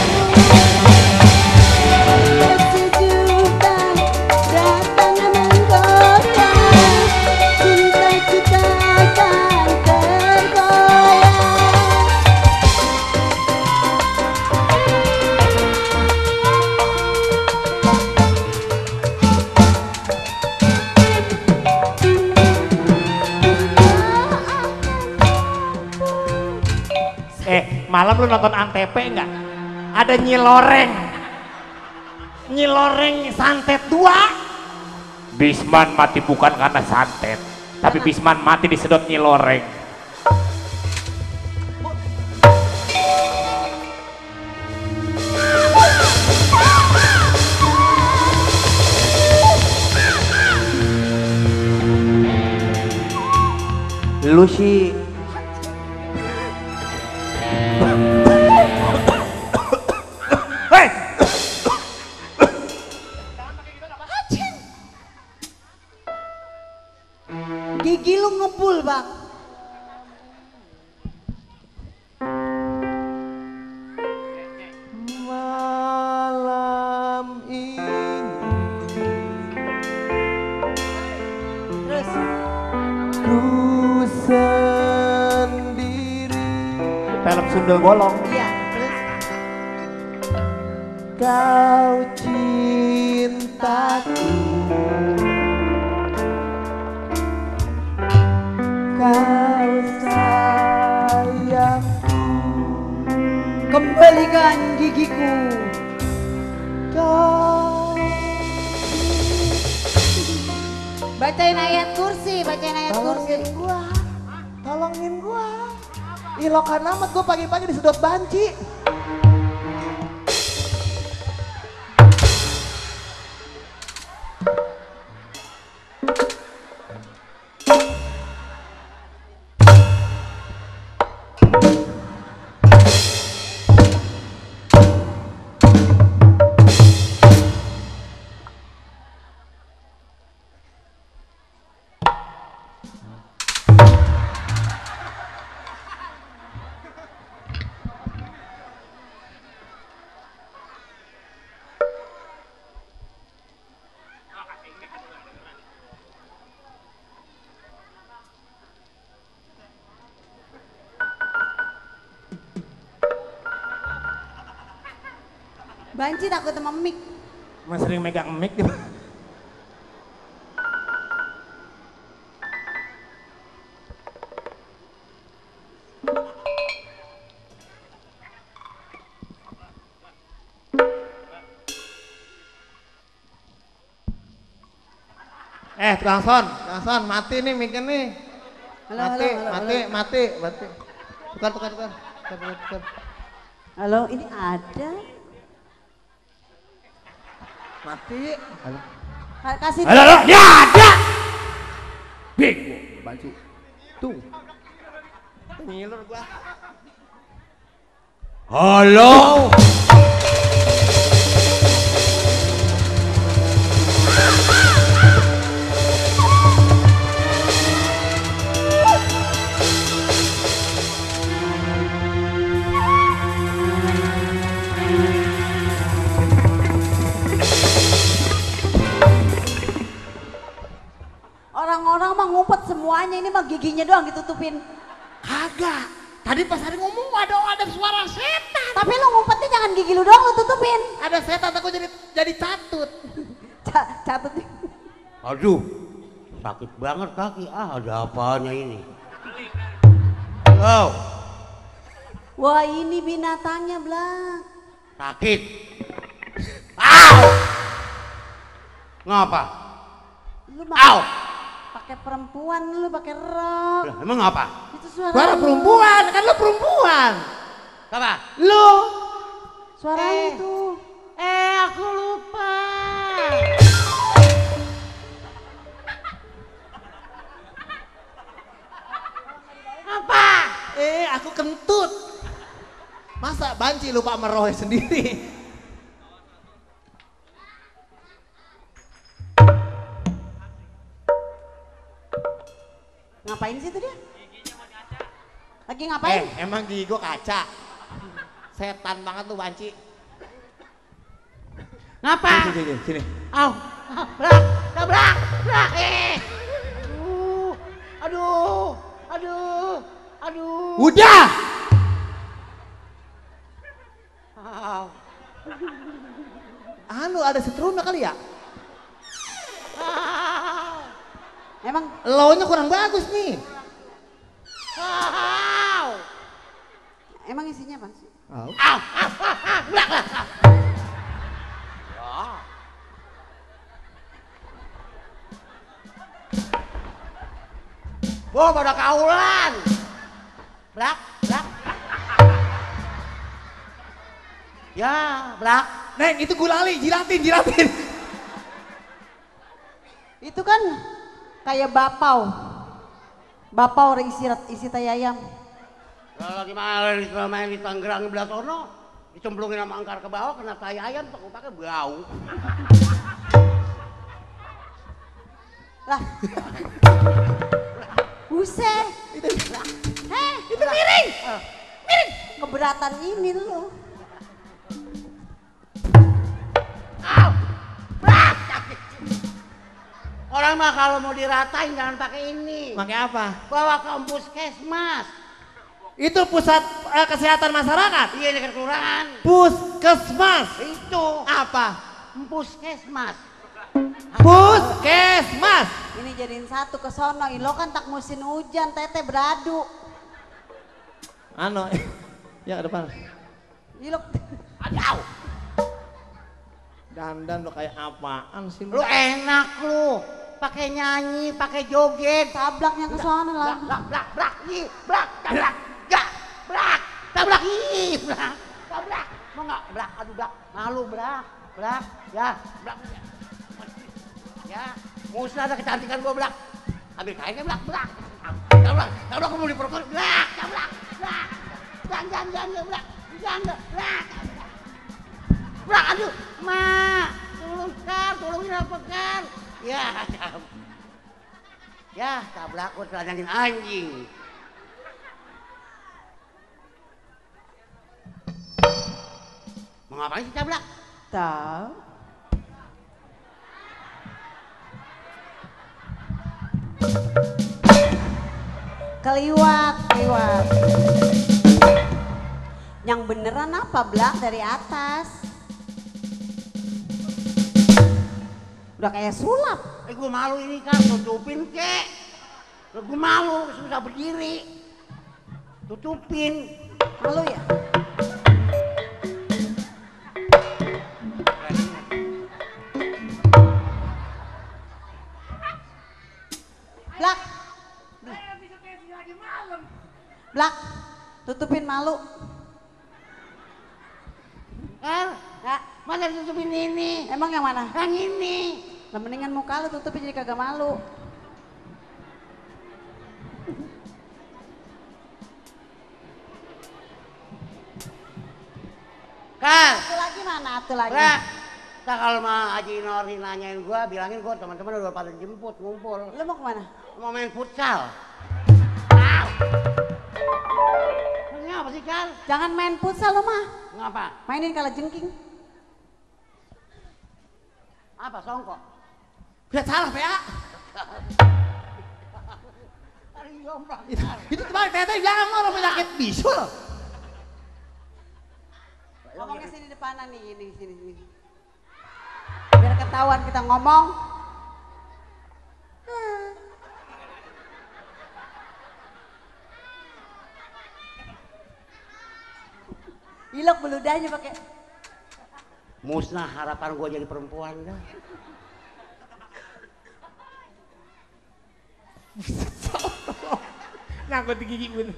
Sejuta datang menggoda, cintaku takkan tergoyah. Malam lu nonton Antv enggak? Ada Nyiloreng santet 2. Bisman mati bukan karena santet, tapi Bisman mati disedot Nyiloreng. Lu sih Gigi lu ngebul, Bang. malam ini Terus ku sendiri. Film Sundel Bolong. iya, terus Kau cintaku, kau sayangku, kembalikan gigiku. kau Bacain ayat kursi. tolongin gua. Ilokan amat gua pagi-pagi disedot banci. Banci takut sama mic. Mas sering megang mic dia. Tukang son, mati nih mic nih. Mati. Tukar. Halo, ini ada. Mati. Halo. Kasih. Halo, ya ada. Bego, banci. Tuh. Ngilur gua. Halo. Orang-orang mah ngumpet semuanya, ini mah giginya doang ditutupin. Kagak. Tadi pas hari ngomong ada suara setan. Tapi lu ngumpetnya jangan gigi lu doang lu tutupin. Ada setan aku jadi catut. Catut. Aduh, sakit banget kaki. Ada apanya ini? Halo, Wah, ini binatangnya, Blak. sakit. Ngapa? Lu Au! pakai perempuan, lu pakai rok. Lah, emang ngapa? Itu suara Suara lu. perempuan, kan lu perempuan. Apa? Lu. Suara lu tuh. Aku lupa. Apa? Aku kentut. Masa banci lupa meroh sendiri? Ngapain sih itu dia? Lagi ngapain? Emang gigi gua kaca. Setan banget tuh banci. Ngapa? Sini. Au, brak, brak. Aduh. Udah. Au. Ada setrumnya kali ya? Emang Low-nya kurang bagus nih. emang isinya apa sih? Wah, pada kaulan. Brak. Ya, brak. Neng, itu gulali, jilatin. Itu kan kayak bapau. Bapau isi tai ayam. Kalau lagi main di Tangerang belah sono, dicemplungin sama angkar ke bawah kena tai ayam, tak pakai bau. Lah. Buset. Itu Miring. Keberatan ini lu. Orang mah kalau mau diratain jangan pakai ini. Pakai apa? Bawa ke puskesmas. Itu pusat kesehatan masyarakat. Iya, dekat kelurahan. Puskesmas. Itu Apa? puskesmas. Puskesmas. Ini jadiin satu ke sono. Ilo kan tak musim hujan, tete beradu. Ya ke depan. Ilo Aduh, Dandan lo kayak apaan sih lu enak lu. Pakai nyanyi, pakai joget. tablaknya ke sono lah. Brak, tabrak, tabrak. Mau nggak, brak, aduh brak, malu brak, ya, brak, ya, musnah ada kecantikan gua brak, ambil kainnya brak, tabrak, kamu di perokok, brak, jangan, brak, aduh, mak, tolongin apa kan, ya, tabrak gua telanjangin anjing. Mau ngapain sih cablak? Tahu. Keliwat. Yang beneran apa, Blak, dari atas? Udah kayak sulap. Gue malu ini kan, tutupin kek. Gue malu, susah berdiri. Tutupin. Malu ya? Blak. Blak. Tutupin malu. Ya, mana tutupin ini? Emang yang mana? Yang ini. Lah mendingan muka lu tutupin jadi kagak malu. Kan? Itu lagi mana? Itu lagi. Nah, nah kalau mah Haji Nori nanyain gua, bilangin gua teman-teman udah pada jemput, ngumpul. Lu mau kemana? Mau main futsal. Au. Ini apa sih, Kal? Jangan main futsal lu mah. Ngapa? Mainin kala jengking. Apa, songkok? Udah salah PA. Itu teman teteh bilang orang penyakit bisul. Ngomongnya sini depanan nih, ini sini. Biar ketahuan kita ngomong. Ilok beludahnya pakai. Musnah harapan gua jadi perempuan dah. Nyangkut di gigi gue.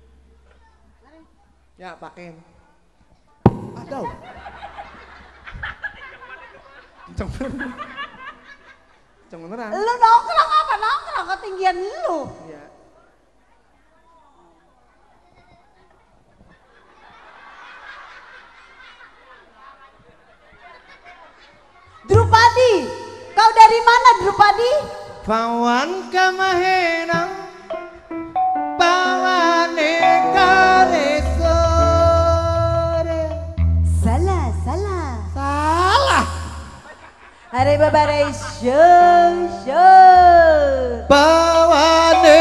Ya pakein. Aduh. Kenceng beneran. Lu nongkrong apa? Nongkrong ketinggian lu. Iya. Drupadi, kau dari mana Drupadi? Pawan kamahenang pawane karesore. Salah. Salah. Hari babare show. Pawane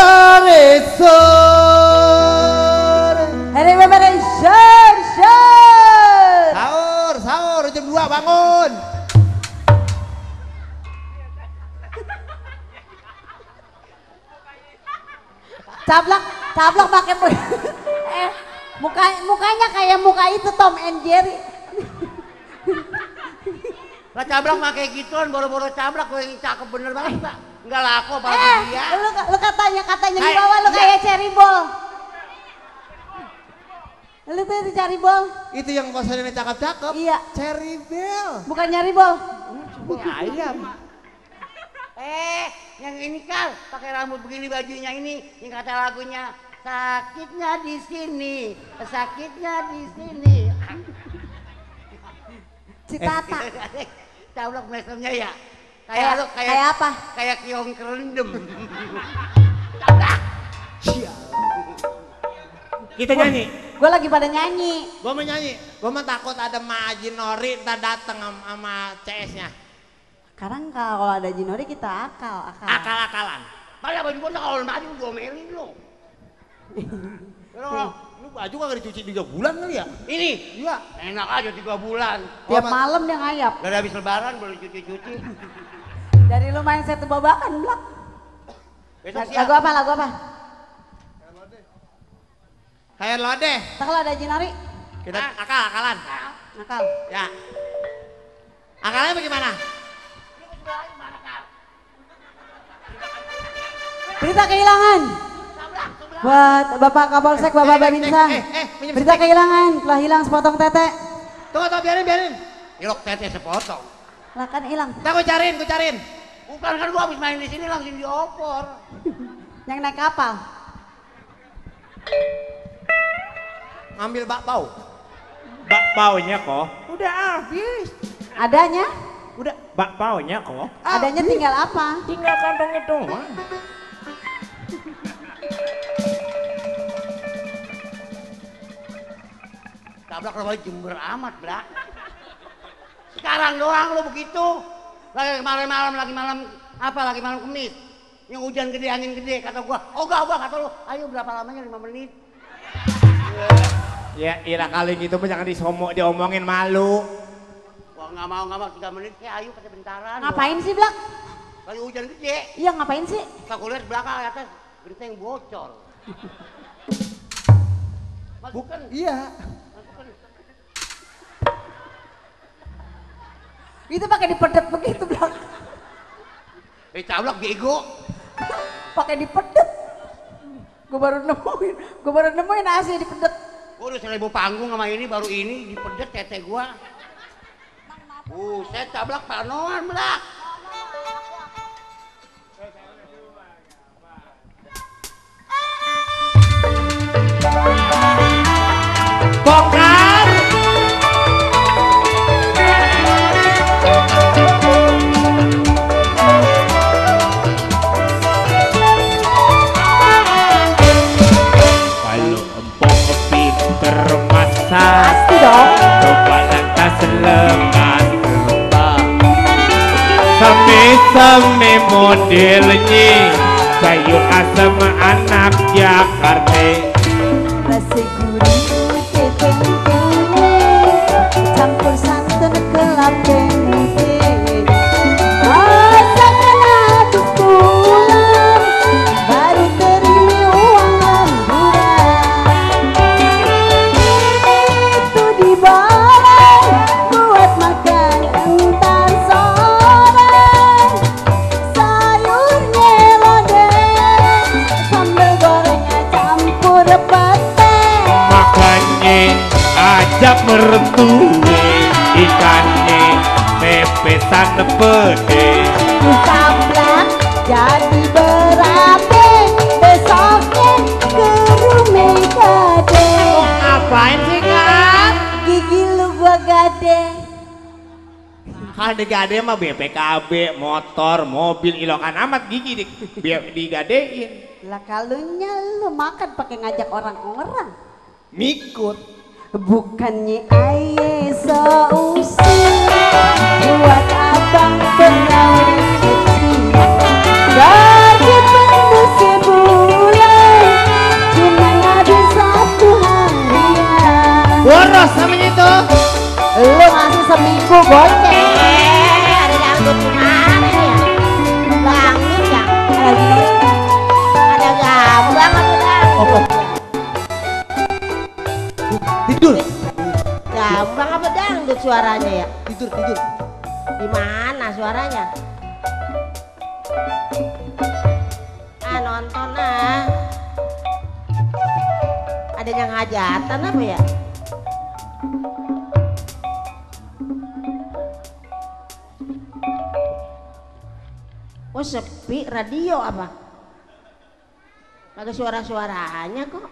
karesore. Hari babare show. Sahur jam 2 bangun. Cablok pakai mukanya kayak muka itu Tom and Jerry. Lah cablak mah kayak gituan, boro-boro cablak gue yang cakep bener banget, Pak. Enggak laku apalagi dia. Lu katanya di bawah lu kayak cherry ball. Lu tuh cari ball. Itu yang kosannya cakep-cakep. Iya. Cherry Bell. Bukan nyari ball. Ayam. Yang ini kan pakai rambut begini bajunya ini, yang kata lagunya sakitnya di sini, sakitnya di sini. Citata. Cablak mesemnya ya. Kayak apa? Kayak kiong kerendem. Kita nyanyi. Gue lagi pada nyanyi. Gua mau nyanyi. Gua mah takut ada Maji Nori ntar dateng sama CS-nya. Sekarang kalau ada Jinori kita akal. Akal-akalan. Malah baju gua kalau maju gua melin lo. Lu baju kagak dicuci 3 bulan kali ya? Ini, Iya. enak aja 3 bulan. Tiap malam dia ngayap. Dari habis lebaran boleh cuci-cuci. Dari lu main satu babakan blak. Besok siap. Lagu apa? Kayak lodeh. Ntar kalau ada Jinori, Kita akal-akalan. akal. Ya. Akalnya bagaimana? Berita kehilangan. Buat Bapak Kapolsek, Bapak Babinsa. Berita kehilangan, telah hilang sepotong tete. Tunggu, biarin. Ilok tete sepotong. Lah kan hilang. Ntar gua cariin. Bukan kan gua habis main di sini langsung diopor. Yang naik kapal. Ambil bakpao. Bakpaonya kok? Udah habis. Adanya? Udah bakpaonya kok? Adanya tinggal apa? Tinggal kantongnya doang. Tabrak lo jember amat, Brak. Sekarang doang lo begitu. Lagi malam Kemis. Yang hujan gede, angin gede, kata gua. Oh gak, kata lo. Ayo berapa lamanya 5 menit. Ya, ira kali gitu mah jangan diomongin malu. Gua nggak mau 3 menit ya ayo kata bentaran. Ngapain sih Blak? Lagi hujan gede. Iya ngapain sih? Aku lihat belakang atas genteng bocor. Bukan. Iya. Itu pakai dipedet begitu Blak. Cablak bego. Pakai dipedet. Gue baru nemuin asli dipedet. Gua udah 1000 panggung sama ini baru ini dipedet tete gua. Buset cablak panoan Blak. Bongkar. Kalau empok pinter masak, Pasti dong. coba lantas lekas tebak. Sami-sami modelnya, sayur asam anak Jakarta. Rasa gurih kekentungan campur santan kelapa putih. Masakan aduk pulang baru terima uang lemburan. Itu dibawa buat makan entar sore. Sayurnya lodeh, sambal gorengnya campur pete. Makanya ajak mertue, ikannya pepesan pede. Ditabrak jadi berabe, besoknya ke rumah gade. Ngapain sih Kak? Gigi lu gua gade. Kan digade mah BPKB, motor, mobil, ilokan amat gigi digadein. Lah kalunya lu makan pakai ngajak orang-orang. Mikut. Bukannya aye seusil buat abang pegawai kecil. Gaji penuh sebulan cuma habis 1 harian. Boros namanya itu. Lu ngasih seminggu goceng. Ada dangdut gimana nih ya? Dangdut ya? Lagi Ada gambang atau dangdut? Tidur. Gambang apa dangdut suaranya ya? Tidur. Di mana suaranya? Nonton ah. Ada yang hajatan apa ya? Oh sepi radio apa? Kagak suara-suaranya kok.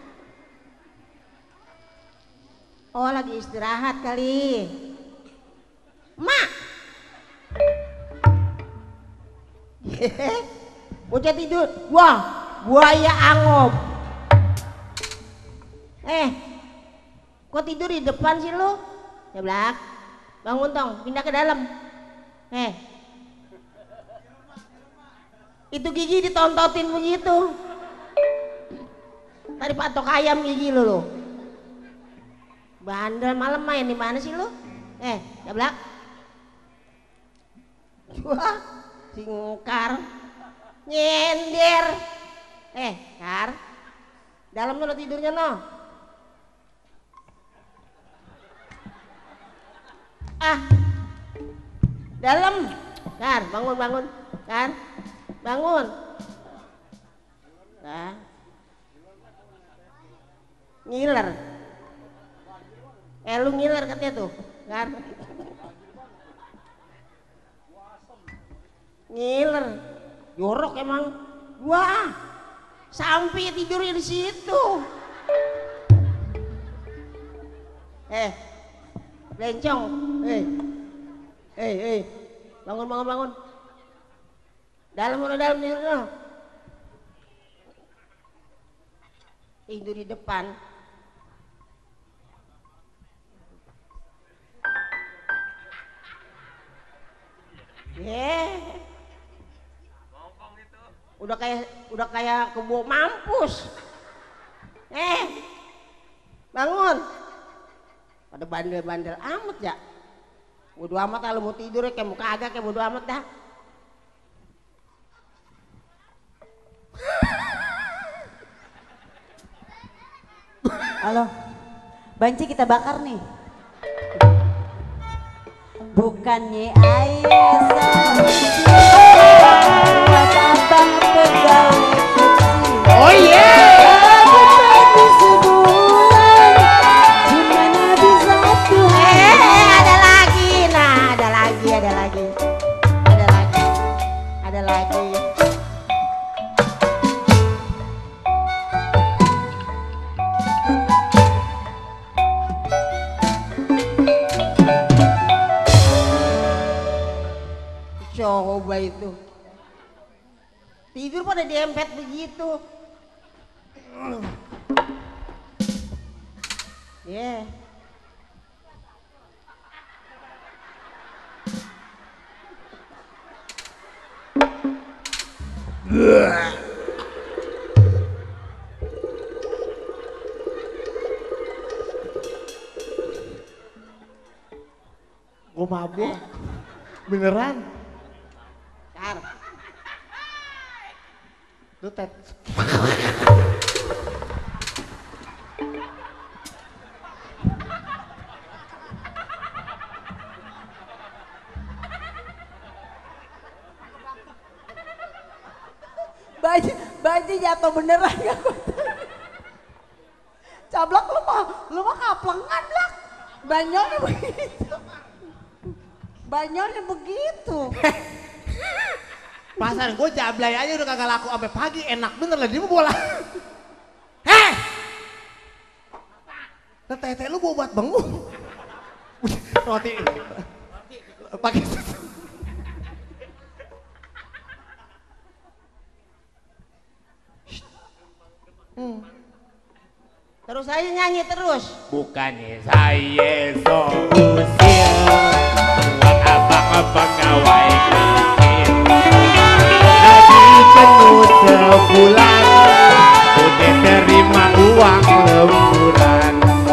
Oh lagi istirahat kali. Mak. Bocah tidur. Wah, buaya angop. Kok tidur di depan sih lu? Ya Blak. Bangun tong, pindah ke dalam. Itu gigi ditontotin begitu. Tadi patok ayam gigi lu. Bandel malam main di mana sih lu? Jablak. Wah, singkar. Nyender. Kar. Dalam lo tidurnya no. Dalam. Kar, bangun. Kar. Bangun. Kar. Ngiler. Lu ngiler katanya tuh. Kar. Ngiler. Jorok emang. Wah. Sampai tidurnya di situ. Lencong. Bangun. Dalam tidur. Tidur di depan. Udah kayak kebo mampus. Bangun. Pada bandel-bandel amat ya. Bodo amat lah, lu mau tidur ya kayak mau kagak kayak bodo amat dah. Halo, banci kita bakar nih. Bukannya ayah buat abang pegawai kecil. Oh iya. Tapi sebulan gimana bisa Tuhan. Ada lagi, nah ada lagi. Coba itu tidur pada diempet begitu. Yeah. Gue mabuk. Beneran. Kar. Lu tet. Baju jatuh beneran gak? Cablak lu mah kaplengan Blak. Banyolnya begitu. Banyolnya begitu. Pasan gue jablay aja udah kagak laku sampai pagi, enak bener lah dia mau bola. Heh. Tete lu bawa buat bengong. Roti. Pakai Terus aja nyanyi terus. Bukannya saya so usil, buat abang-abang ngawai kecil. Gaji penuh sebulan, udah terima uang lemburan.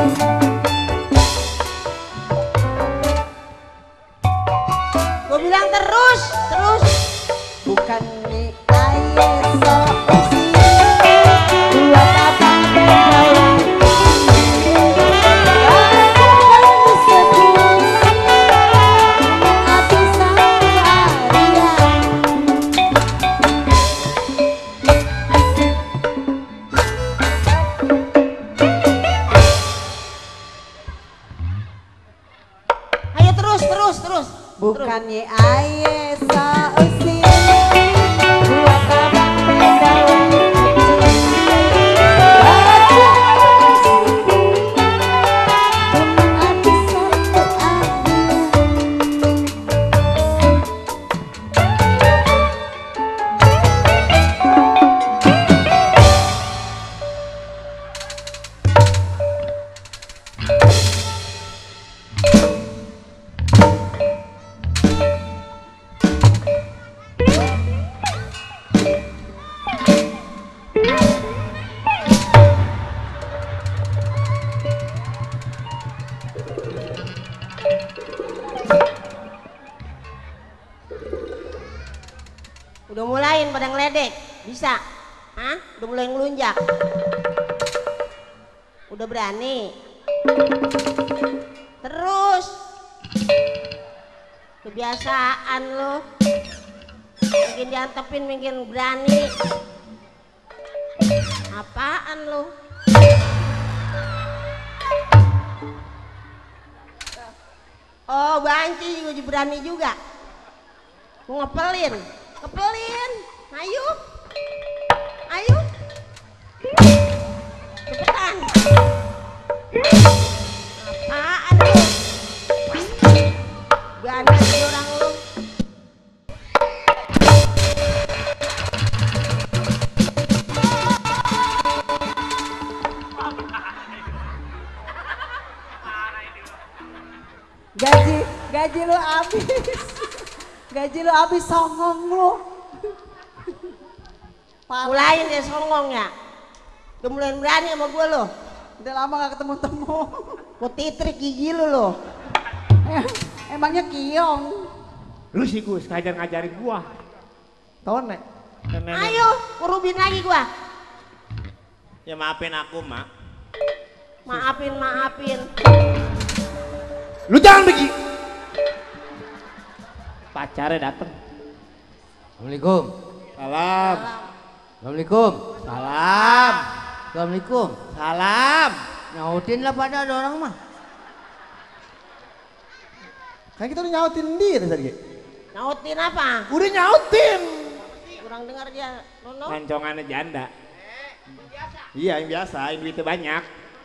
Gue bilang terus. Bukannya ayah so usil buat abang pegawai kecil. Gaji sebulan habis seharian. Ayo terus. Bukannya ayah sausil buat abang pegawai kecil. Gaji sebulan habis seharian. Udah mulain pada ngeledek. Bisa? Hah? Udah mulai ngelunjak. Udah berani. Terus. Kebiasaan lo. Mungkin diantepin, mungkin berani. Apaan lo? Oh, banci juga berani juga. Mau ngepelin. Ayo. Cepetan. Apaan lu? Berani sih orang lu. Gaji lu habis. Gaji lu habis, songong lu. Mulain deh songong ya. Udah mulai berani sama gue lo. Udah lama gak ketemu-temu. Mau titrik gigi lu lo. Emangnya kiong. Lu sih Gus ngajarin gua. Tone. Ayo, kurubin lagi gua. Ya maafin aku, Mak. Maafin. Lu jangan begitu. Pacarnya dateng. Assalamualaikum. Salam. Assalamualaikum. Salam. Assalamualaikum. Salam. Nyautin lah pada ada orang mah. Kan kita udah nyautin dia tadi. Nyautin apa? Udah nyautin. Kurang dengar dia. Nono. Lancongannya janda. Iya yang biasa, yang duitnya banyak.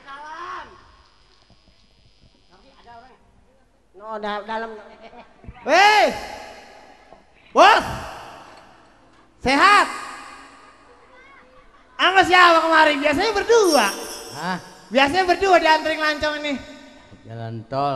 No, dalam. Hei, bos, sehat? Sama siapa kemarin? Biasanya berdua. Hah? Biasanya berdua dianterin lancong ini. Jalan tol.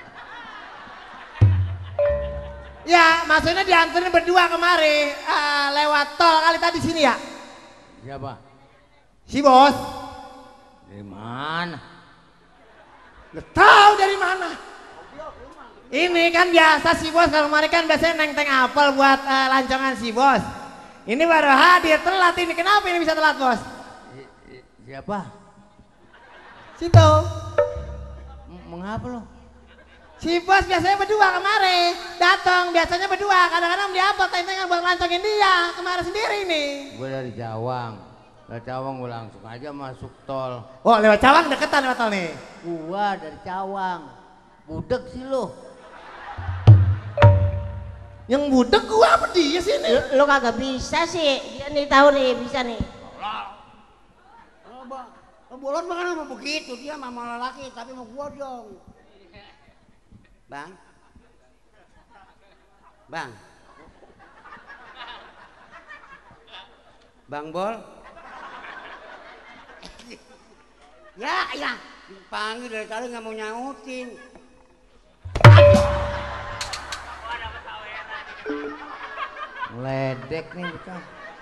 Ya, maksudnya dianterin berdua kemarin. Lewat tol kali tadi sini ya? Siapa? Si bos. Dari mana? Nggak tahu dari mana. Ini kan biasa si bos kalau kemarin kan biasanya neng-teng apel buat lancongan si bos. Ini baru hadir telat ini. Kenapa ini bisa telat bos? Siapa? Situ. Mengapa lo? Si bos biasanya berdua kemarin. Datang biasanya berdua. Kadang-kadang dia apel teng-tengan buat lancongin dia. Kemarin sendiri nih. Gue dari Cawang. Dari Cawang gue langsung aja masuk tol. Oh lewat Cawang deketan lewat tol nih. Gua dari Cawang. Budek sih lo. Yang budek gua apa dia sini? Lu kagak bisa sih. Dia nih tahu nih bisa nih. Bolot mah kan sama begitu, dia sama lelaki tapi mau gua dong. Bang. Bang Bol. Ya, dipanggil dari tadi nggak mau nyautin. Ledek nih bukan.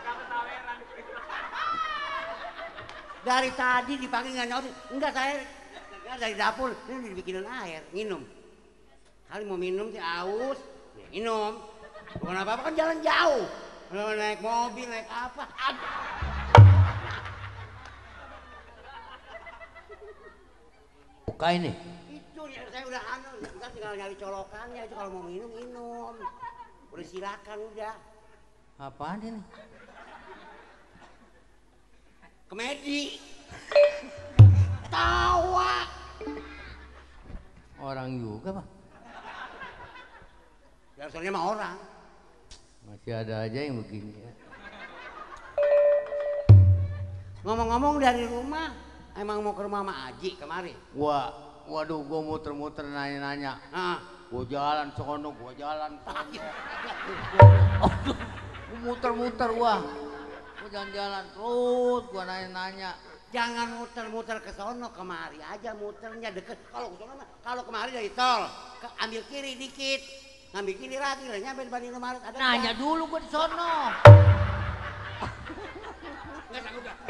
Dari tadi dipanggil nggak nyautin. Enggak, saya dari dapur ini dibikinin air, minum. Kali mau minum sih aus, ya minum. Bukan apa-apa kan jalan jauh. Kalau naik mobil, naik apa? Aduh. Buka ini. Itu ya saya udah ntar tinggal nyari colokannya itu kalau mau minum. Udah silakan udah. Apaan ini? Komedi. Tawa. Orang juga pak. Dasarnya mah orang. Masih ada aja yang begini ya. Ngomong-ngomong dari rumah, emang mau ke rumah Mak Aji kemarin? Waduh, gua muter-muter nanya-nanya. Gua jalan sono, gua jalan. Gua muter-muter gua jalan-jalan terus, gua nanya-nanya. Jangan muter-muter ke sono, kemari aja muternya deket. Kalau ke sono mah, kalau kemari dari tol, ambil kiri dikit, ngambil kiri lagi, lah nyampe di Bandung Maret. Ada Nanya dulu gua di sono. Nggak sanggup dah.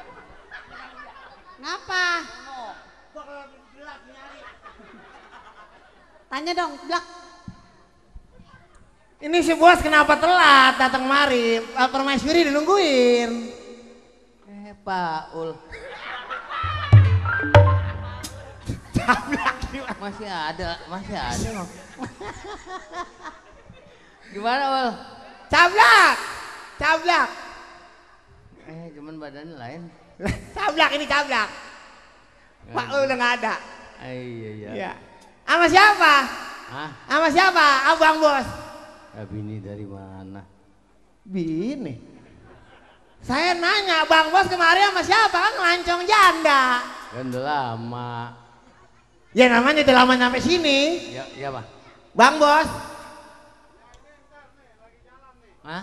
Ngapa? Tanya dong, Blak. Ini si bos kenapa telat datang kemari? Permaisuri dinungguin. Pak Ul. Masih ada loh. Gimana Ul? Cablak. Cuman badannya lain. Cablak ini cablak. Pak lu udah nggak ada. Iya. Iya. Sama siapa? Hah? Sama siapa? Abang bos. Bini dari mana? Bini. Saya nanya, Bang Bos kemarin sama siapa? Kan ngelancong janda. Kan udah lama. Ya namanya udah lama nyampe sini. Ya Pak. Bang Bos. Hah?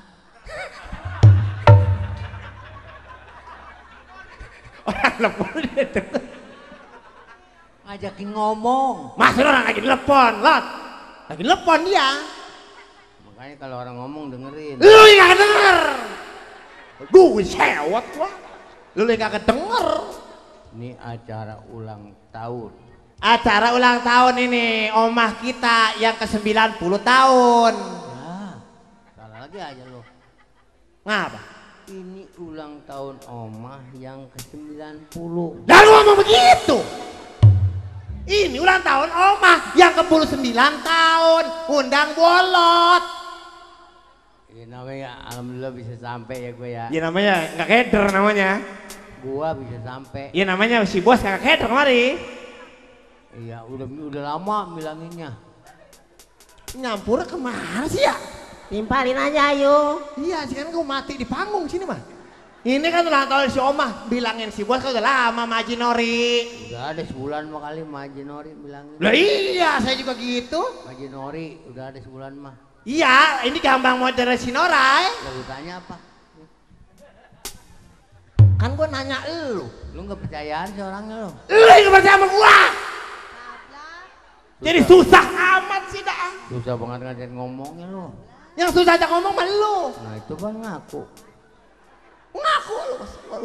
Orang telepon dia tuh. Ngajakin ngomong. Mas orang lagi telepon, Lot. Lagi telepon dia. Makanya kalau orang ngomong dengerin. Lu yang gak denger. Gue sewot gua. Lu yang gak denger. Ini acara ulang tahun. Acara ulang tahun ini omah kita yang ke-90 tahun. Ya, salah lagi aja lo. Ngapa? Ini ulang tahun omah yang ke-90. Lalu ngomong begitu. Ini ulang tahun omah yang ke-9 tahun. Undang bolot. Ya namanya alhamdulillah bisa sampai ya gue ya. Ya namanya nggak keder namanya. Gua bisa sampai. Ya namanya si bos kagak keder kemari. Iya udah lama bilanginnya. Nyampur kemana sih ya? Timpalin aja ayo. Iya sekarang gue mati di panggung sini mah. Ini kan ulang tahun si omah. Bilangin si bos kan udah lama sama Haji Nori. Udah ada sebulan mah kali Haji Nori bilangin. Lah iya saya juga gitu. Haji Nori udah ada sebulan mah. Iya ini gampang modern si Norai. Lalu tanya apa? Kan gue nanya elu. Lu nggak percayaan sih orangnya lo? Lu yang gak percaya sama gua. Jadi susah amat sih dah. Susah banget ngajarin ngomongnya lo. Yang susah aja ngomong mah lu. Nah itu kan ngaku. Ngaku lu.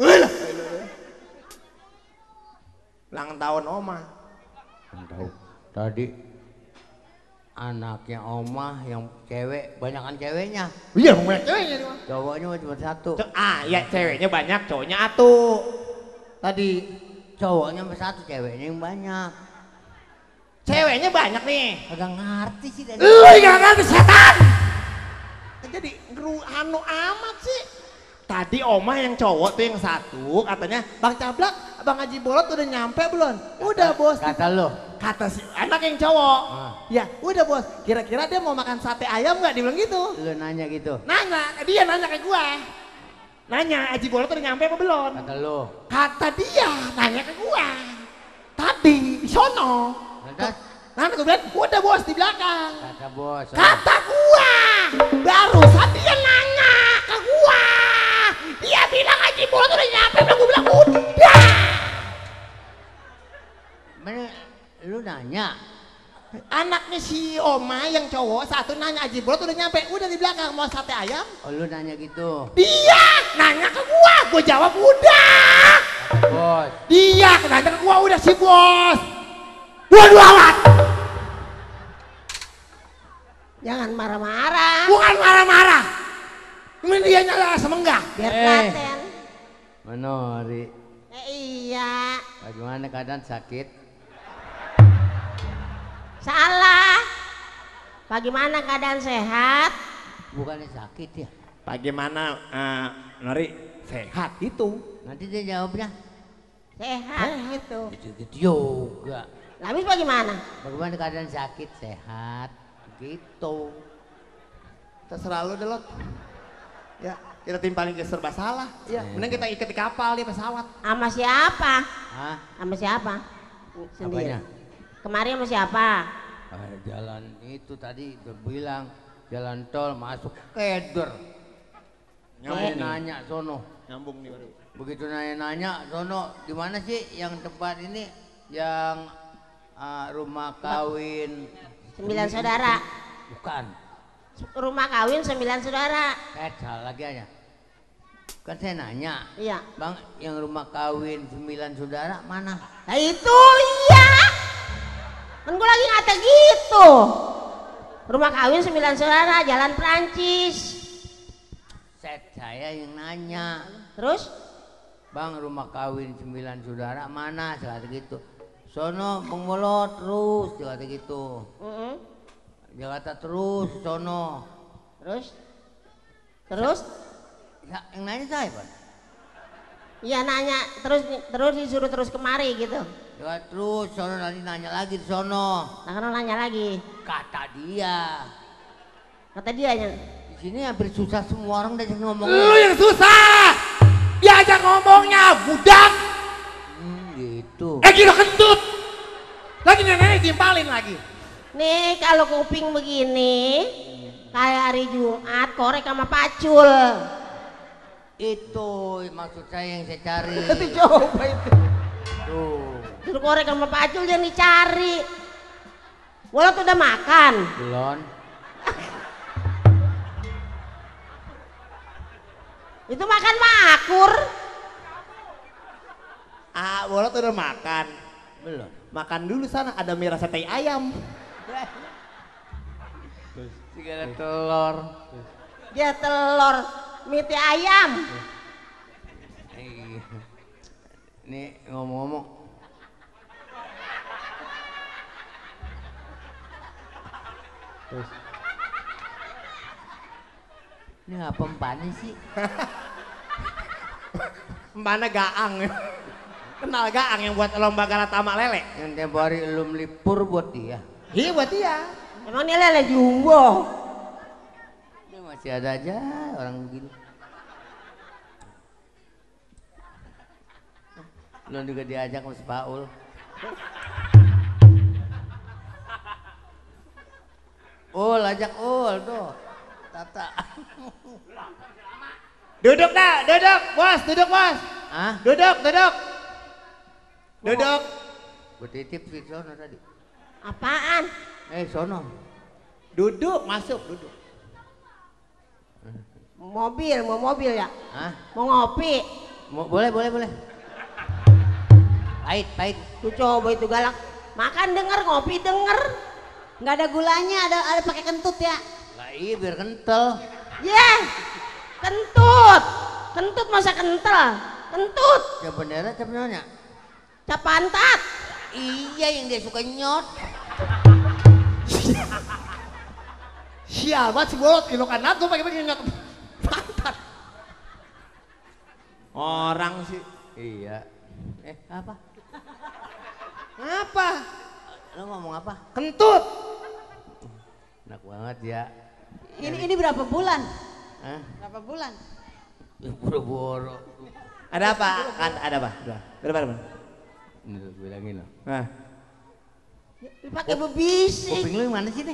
Ulang tahun oma. Tahu. Tadi anaknya omah yang cewek, banyakan ceweknya. Iya banyak ceweknya nih mah. Cowoknya cuma satu. Ya ceweknya banyak, cowoknya atu. Tadi Cowoknya cuma satu, ceweknya yang banyak. ceweknya banyak nih. Kagak ngerti sih tadi. Lu yang ngerti setan. Jadi anu amat sih. Tadi omah yang cowok tuh yang satu katanya Bang Cablak, Bang Haji Bolot udah nyampe belum? Udah bos. Kata lo. Kata si anak yang cowok. Ah. Ya udah bos. Kira-kira dia mau makan sate ayam nggak? Dia bilang gitu. Lu nanya gitu. Nanya, dia nanya ke gue. Nanya Haji Bolot udah nyampe apa belum? Kata lo. Kata dia nanya ke gue. Tadi di sono. Nanti gue bilang udah bos di belakang. Kata bos. Kata gua, barusan dia nanya ke gua. Dia bilang Haji Bolot udah nyampe, gua bilang udah. Mana lu nanya? Anaknya si Oma yang cowok satu nanya Haji Bolot udah nyampe, udah di belakang mau sate ayam. Oh lu nanya gitu. Dia nanya ke gua jawab udah. Kata bos. Dia nanya ke gua udah si bos. Waduh amat. Jangan marah-marah. Bukan marah-marah. Ini dia nyala semenggah. Biar telaten. Menori. Iya. Bagaimana keadaan sakit? Salah. Bagaimana keadaan sehat? Bukannya sakit ya? Bagaimana Nori sehat itu? Nanti dia jawabnya. Sehat gitu. Gitu juga. Habis bagaimana? Bagaimana keadaan sakit? Sehat. Gitu. Terserah lu deh Lot. Ya kita timpalin ke serba salah. Ya mending kita ikat di kapal di pesawat. Sama siapa? Hah? Sama siapa? Sendiri. Apanya? Kemarin sama siapa? Jalan itu tadi udah bilang jalan tol masuk keder. Nanya sono. Nyambung nih baru. Begitu nanya sono di mana sih yang tempat ini yang rumah kawin 9 saudara. Bukan. Rumah kawin 9 saudara. Salah lagi aja. Kan saya nanya. Iya. Bang, yang rumah kawin 9 saudara mana? Nah itu iya. Kan gue lagi ngata gitu. Rumah kawin 9 saudara, Jalan Perancis. Saya yang nanya. Terus? Bang, rumah kawin 9 saudara mana? Saya kata gitu. Sono Bang Bolot terus, dia kata gitu. Dia kata terus sono. Terus? Terus? Ya, yang nanya saya Pak. Iya nanya, terus disuruh terus kemari gitu. Dia kata terus sono, nanti nanya lagi di sono. Nah kan nanya lagi. Kata dia. Kata dia yang Di sini hampir susah semua orang diajak ngomong. Lu yang susah. Diajak ngomongnya budak. Gitu. Gila kentut. Lagi nenek timpalin lagi. nih kalau kuping begini kayak hari Jumat korek sama pacul. Itu maksud saya yang saya cari. Coba itu. Tuh. Suruh korek sama pacul jangan dicari. Bolot udah makan? Belum. Itu makan makur. Bolot udah makan. Belum. Makan dulu sana, ada mie rasa tai ayam. Segala telur. Dia telur, mie teh ayam. Ini ngomong-ngomong. Ini apa empane sih? Mana Gaang? Kenal Gaang yang buat lomba galatama lele? Yang tiap hari lu melipur buat dia. Iya buat dia. Emang ini lele jumbo. Dia masih ada aja orang begini. Lu juga diajak sama si Paul. Ajak tuh. Tata. Duduk dah, duduk, bos, duduk bos. Hah? Duduk. Duduk. Gue titip di sono tadi. Apaan? Sono. Duduk, masuk, duduk. Mau mobil ya? Hah? Mau ngopi? Boleh. Pahit. Tuh coba itu galak. Makan denger, ngopi denger. Nggak ada gulanya, ada pakai kentut ya. Lah iya biar kental. Kentut masa kental? Kentut. Ya bendera cap nyonya. Cap pantat. Iya yang dia suka nyot. Sial banget si bolot, kilokan aku pakai nyot pantat. Orang sih. Iya. Apa? Apa? Lo ngomong apa? Kentut. Enak banget ya. Ini berapa bulan? Hah? Berapa bulan? Boro-boro. Ada apa? Ada apa? Berapa? Ini lo bilangin lo. Nah. Dipakai bebisik. Kuping lu yang mana sih nih?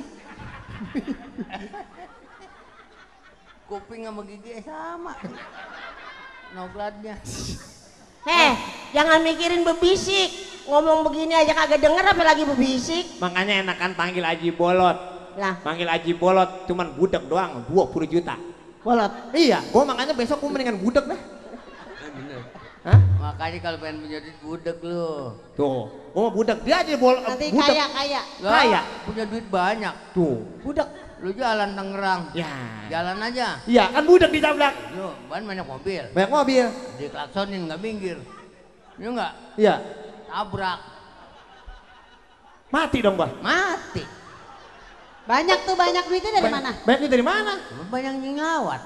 Kuping sama gigi sama. Noglatnya. Jangan mikirin bebisik. Ngomong begini aja kagak denger apalagi bebisik. Makanya enakan panggil Haji Bolot. Lah, Panggil Haji Bolot cuman budak doang 20 juta. bolot. Iya, gua makanya besok gua mendingan budak dah. Bener. Hah? Makanya kalau pengen punya duit budek lu. Tuh, gua mau budak dia aja budak. Nanti kaya. Lah, Kaya. punya duit banyak. Tuh. Budak. Lu jalan Tangerang. Ya. Jalan aja. Iya, kan budak ditabrak. Yo, ban banyak mobil. Banyak mobil. Diklaksonin nggak minggir. Iya nggak? Iya. Tabrak. Mati dong, Bah. Mati. Banyak duitnya dari mana? Banyak duit dari mana? Banyak yang ngawat.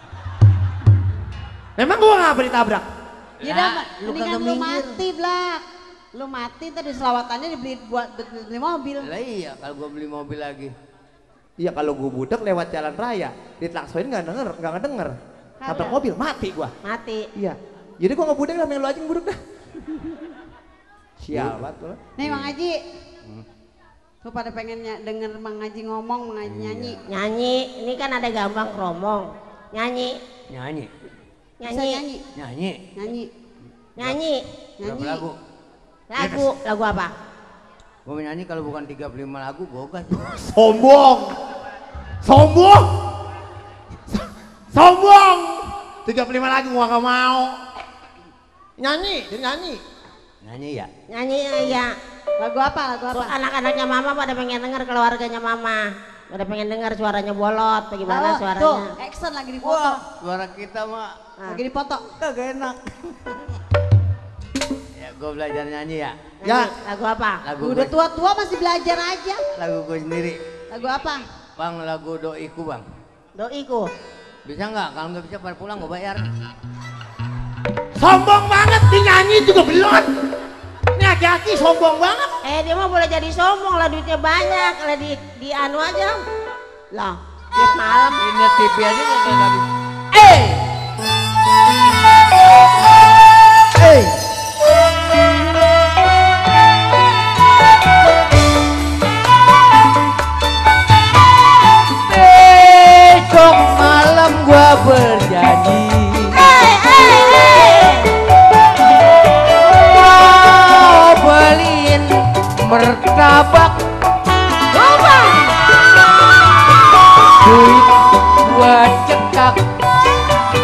Memang gua ngapa ditabrak? Ya Ya, udah, lu mendingan kagak lu minggir. mati, Blak. Lu mati tadi selawatannya beli mobil. Lah iya, kalau gua beli mobil lagi. Iya, kalau gua budak lewat jalan raya, ditlaksonin nggak ngedenger. Tabrak mobil, mati gua. Mati. Iya. Jadi gua nggak budak lah, main lu aja yang budak dah. Sial banget lu. Nih Mang Haji. Tuh pada pengen denger Mang Haji ngomong, Mang Haji nyanyi. Nyanyi. Ini kan ada gambang kromong. Nyanyi. Nyanyi. Bisa Nyanyi. nyanyi. Nyanyi. Nyanyi. Nyanyi. Berapa Nyanyi. lagu? Lagu apa? Gua nyanyi kalau bukan 35 lagu gogas. Sombong. 35 lagi gua nggak mau. Nyanyi. Nyanyi ya? Nyanyi aja. Lagu apa? Tuh, anak-anaknya mama pada pengen denger, keluarganya mama pada pengen denger suaranya Bolot. Bagaimana Tuh, suaranya? action lagi dipoto. Suara kita mah Lagi dipoto. kagak enak. Ya gua belajar nyanyi ya. Ya. Nyanyi. Lagu apa? Lagu Udah gue, tua-tua masih belajar aja. lagu gue sendiri. Lagu apa? Bang, lagu doiku bang. Doiku. Bisa nggak? Kalau nggak bisa pada pulang gue bayar. Sombong banget, dinyanyi juga belum. Ini aki-aki sombong banget. Dia mah boleh jadi sombong lah, duitnya banyak. Lah di anu aja. Lah, tiap malam. Ini TV aja nggak bisa. Besok malam gua berjanji mau beliin martabak, duit gua cekak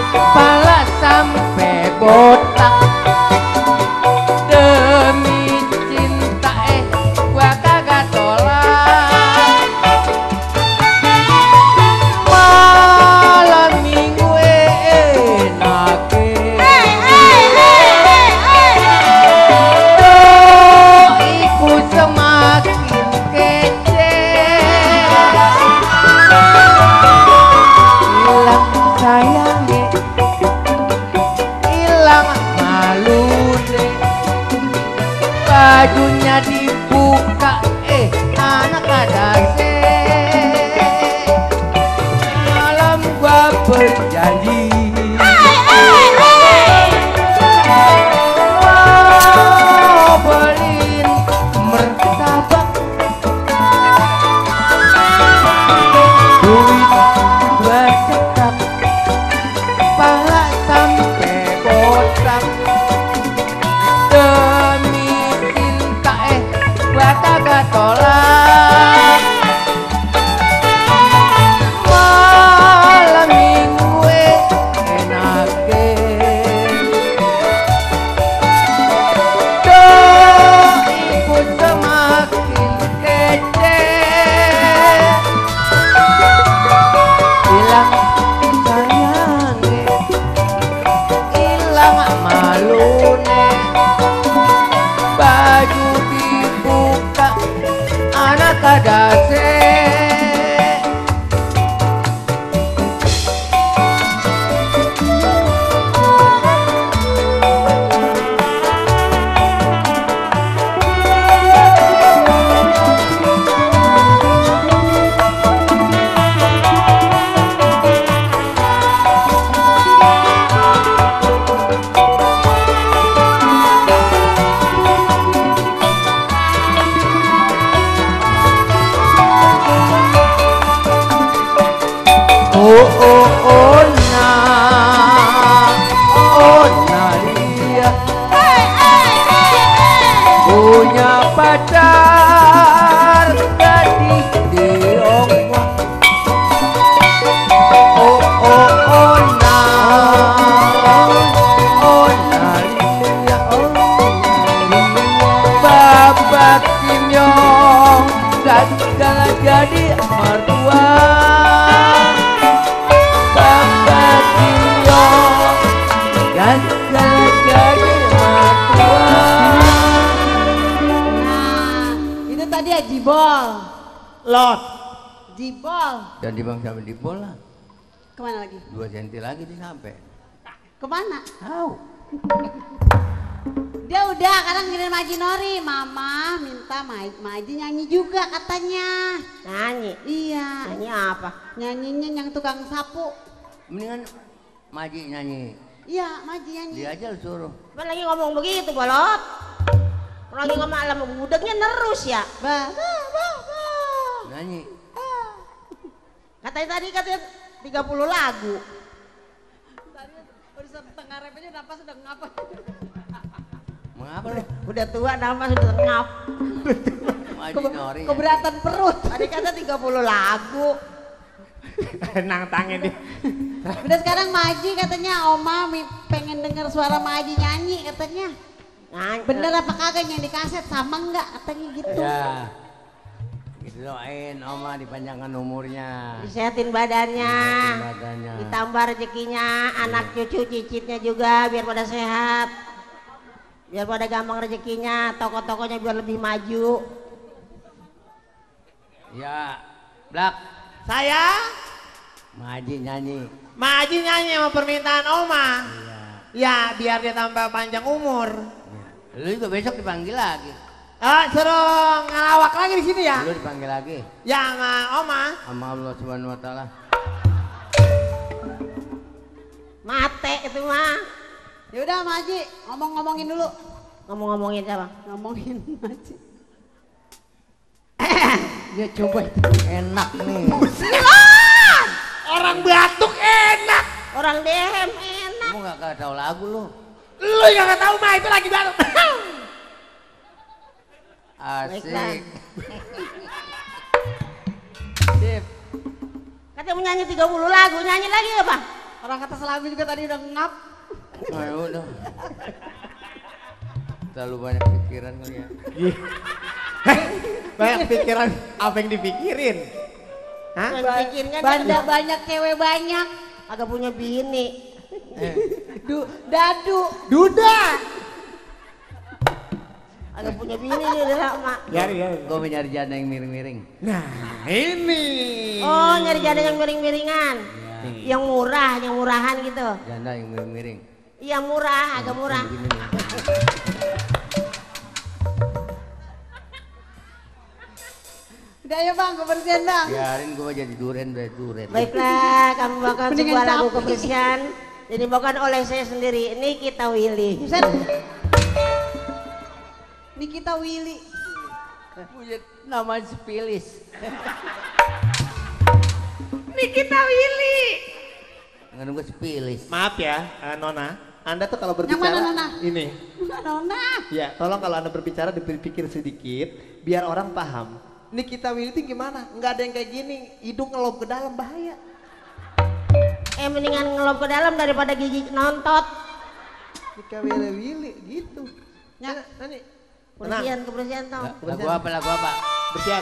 mertua bapak Dio gagal jadi mertua. Nah, itu tadi ya jibol. Lot. Jibol. Dan di bang sampai di bola Kemana lagi? 2 cm lagi dia sampai. Kemana? Tahu. Dia udah kadang gini Maji Nori, mama minta Maji nyanyi juga katanya. Nyanyi. Iya. Nyanyi apa? Nyanyinya yang tukang sapu. Mendingan Maji nyanyi. Iya, Maji nyanyi. Dia aja lu suruh. Kan lagi ngomong begitu, Bolot. Kalau lagi ngomong alam gudegnya nerus ya. Ba. Nyanyi. Katanya tadi 30 lagu. Tadi udah setengah rap aja napas udah ngapa. Mengapa lu? Udah tua nafas udah ngap. Maji Nori. Keberatan perut. Tadi kata 30 lagu. Nang tangan dia. Udah sekarang Maji katanya Oma pengen denger suara Maji nyanyi katanya. Nyanyi. Bener apa kagak yang di kaset sama enggak katanya gitu. Ya. Gitu doain Oma dipanjangkan umurnya. Disehatin badannya. Disehatin badannya. Ditambah rezekinya, anak cucu cicitnya juga biar pada sehat. Biar pada gampang rezekinya, toko-tokonya biar lebih maju. Ya, Blak. Saya Maji nyanyi. Maji nyanyi sama permintaan Oma. Iya. Ya biar dia tambah panjang umur. Lu juga besok dipanggil lagi. Suruh ngelawak lagi di sini ya. Lu dipanggil lagi Ya sama Oma. sama Allah Subhanahu wa taala. Mate itu mah. Ya udah Maji, ngomongin dulu. Ngomong-ngomongin siapa? Ngomongin Maji. Dia coba itu enak nih. Orang batuk enak. Orang DM enak. Kamu gak tahu lagu lu. Lu yang gak tahu mah itu lagi batuk. Baiklah. Asik. Dip. Katanya mau nyanyi 30 lagu, nyanyi lagi apa? Orang kata selagu juga tadi udah ngap. Ayo udah. Terlalu banyak pikiran kali ya. Banyak pikiran apa yang dipikirin? Hah? Yang dipikirin kan Banda banyak, cewek banyak. agak punya bini. Dadu. Duda. Agak punya bini dia udah lama. Ya. Gue mau nyari janda yang miring-miring. Nah ini. Oh, nyari janda yang miring-miringan. Ya. Yang murah, yang murahan gitu. Janda yang miring-miring. Iya murah, agak murah. Begini nih. Udah ya bang, kebersihan bang. Biarin gue jadi duren. Baiklah, kami bawakan Mendingan sebuah lagu sapi. kebersihan. Jadi dibawakan oleh saya sendiri. Nikita Willy. Buset. Nikita Willy. Punya nama Sepilis. Nikita Willy. Nggak gue Sepilis. Maaf ya, Nona. Anda tuh kalau Yang berbicara mana, Nona? ini. Nona. Ya, tolong kalau Anda berbicara dipikir sedikit biar orang paham. Nikita Willy itu gimana? Nggak ada yang kayak gini, hidung ngelob ke dalam bahaya. Mendingan ngelob ke dalam daripada gigi nontot. Nikita Willy gitu. Ya, Nani. Kebersihan, kebersihan tau. Lagu apa? Bersihan.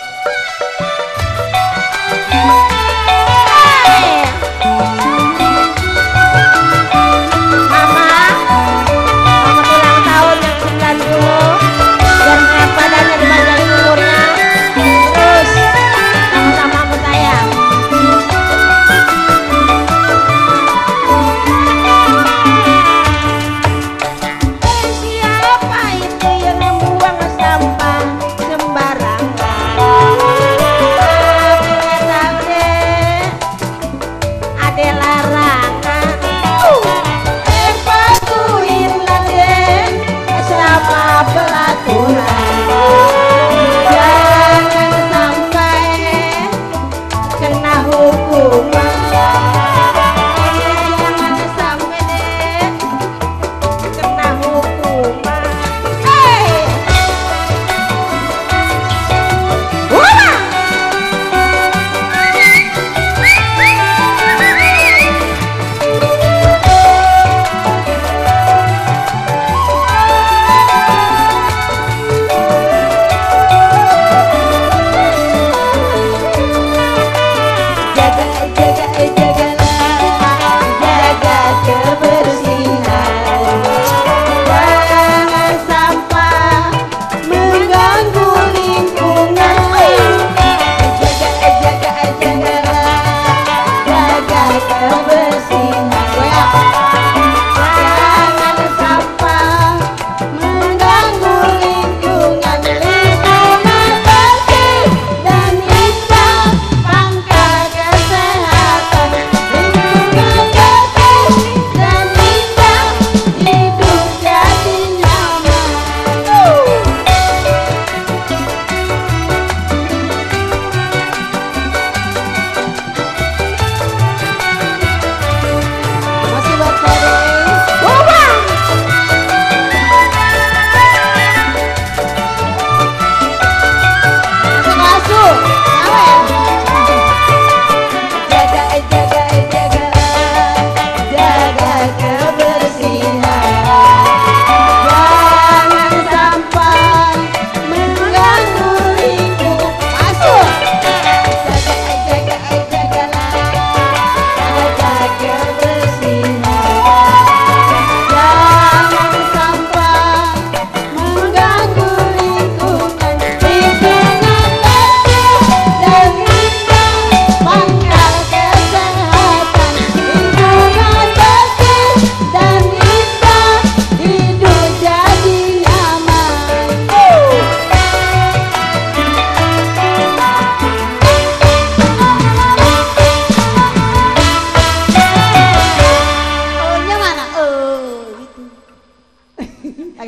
Mama, selamat ulang tahun yang 90. Biar sehat badannya dipanjangin umurnya. Terus sama-sama sama saya. Siapa itu yang membuang sampah sembarangan? Tahu deh, ada larangan. Patuhinlah deh sama peraturan. Jangan sampai kena hukuman. Jangan sampai deh kena hukuman. Wah!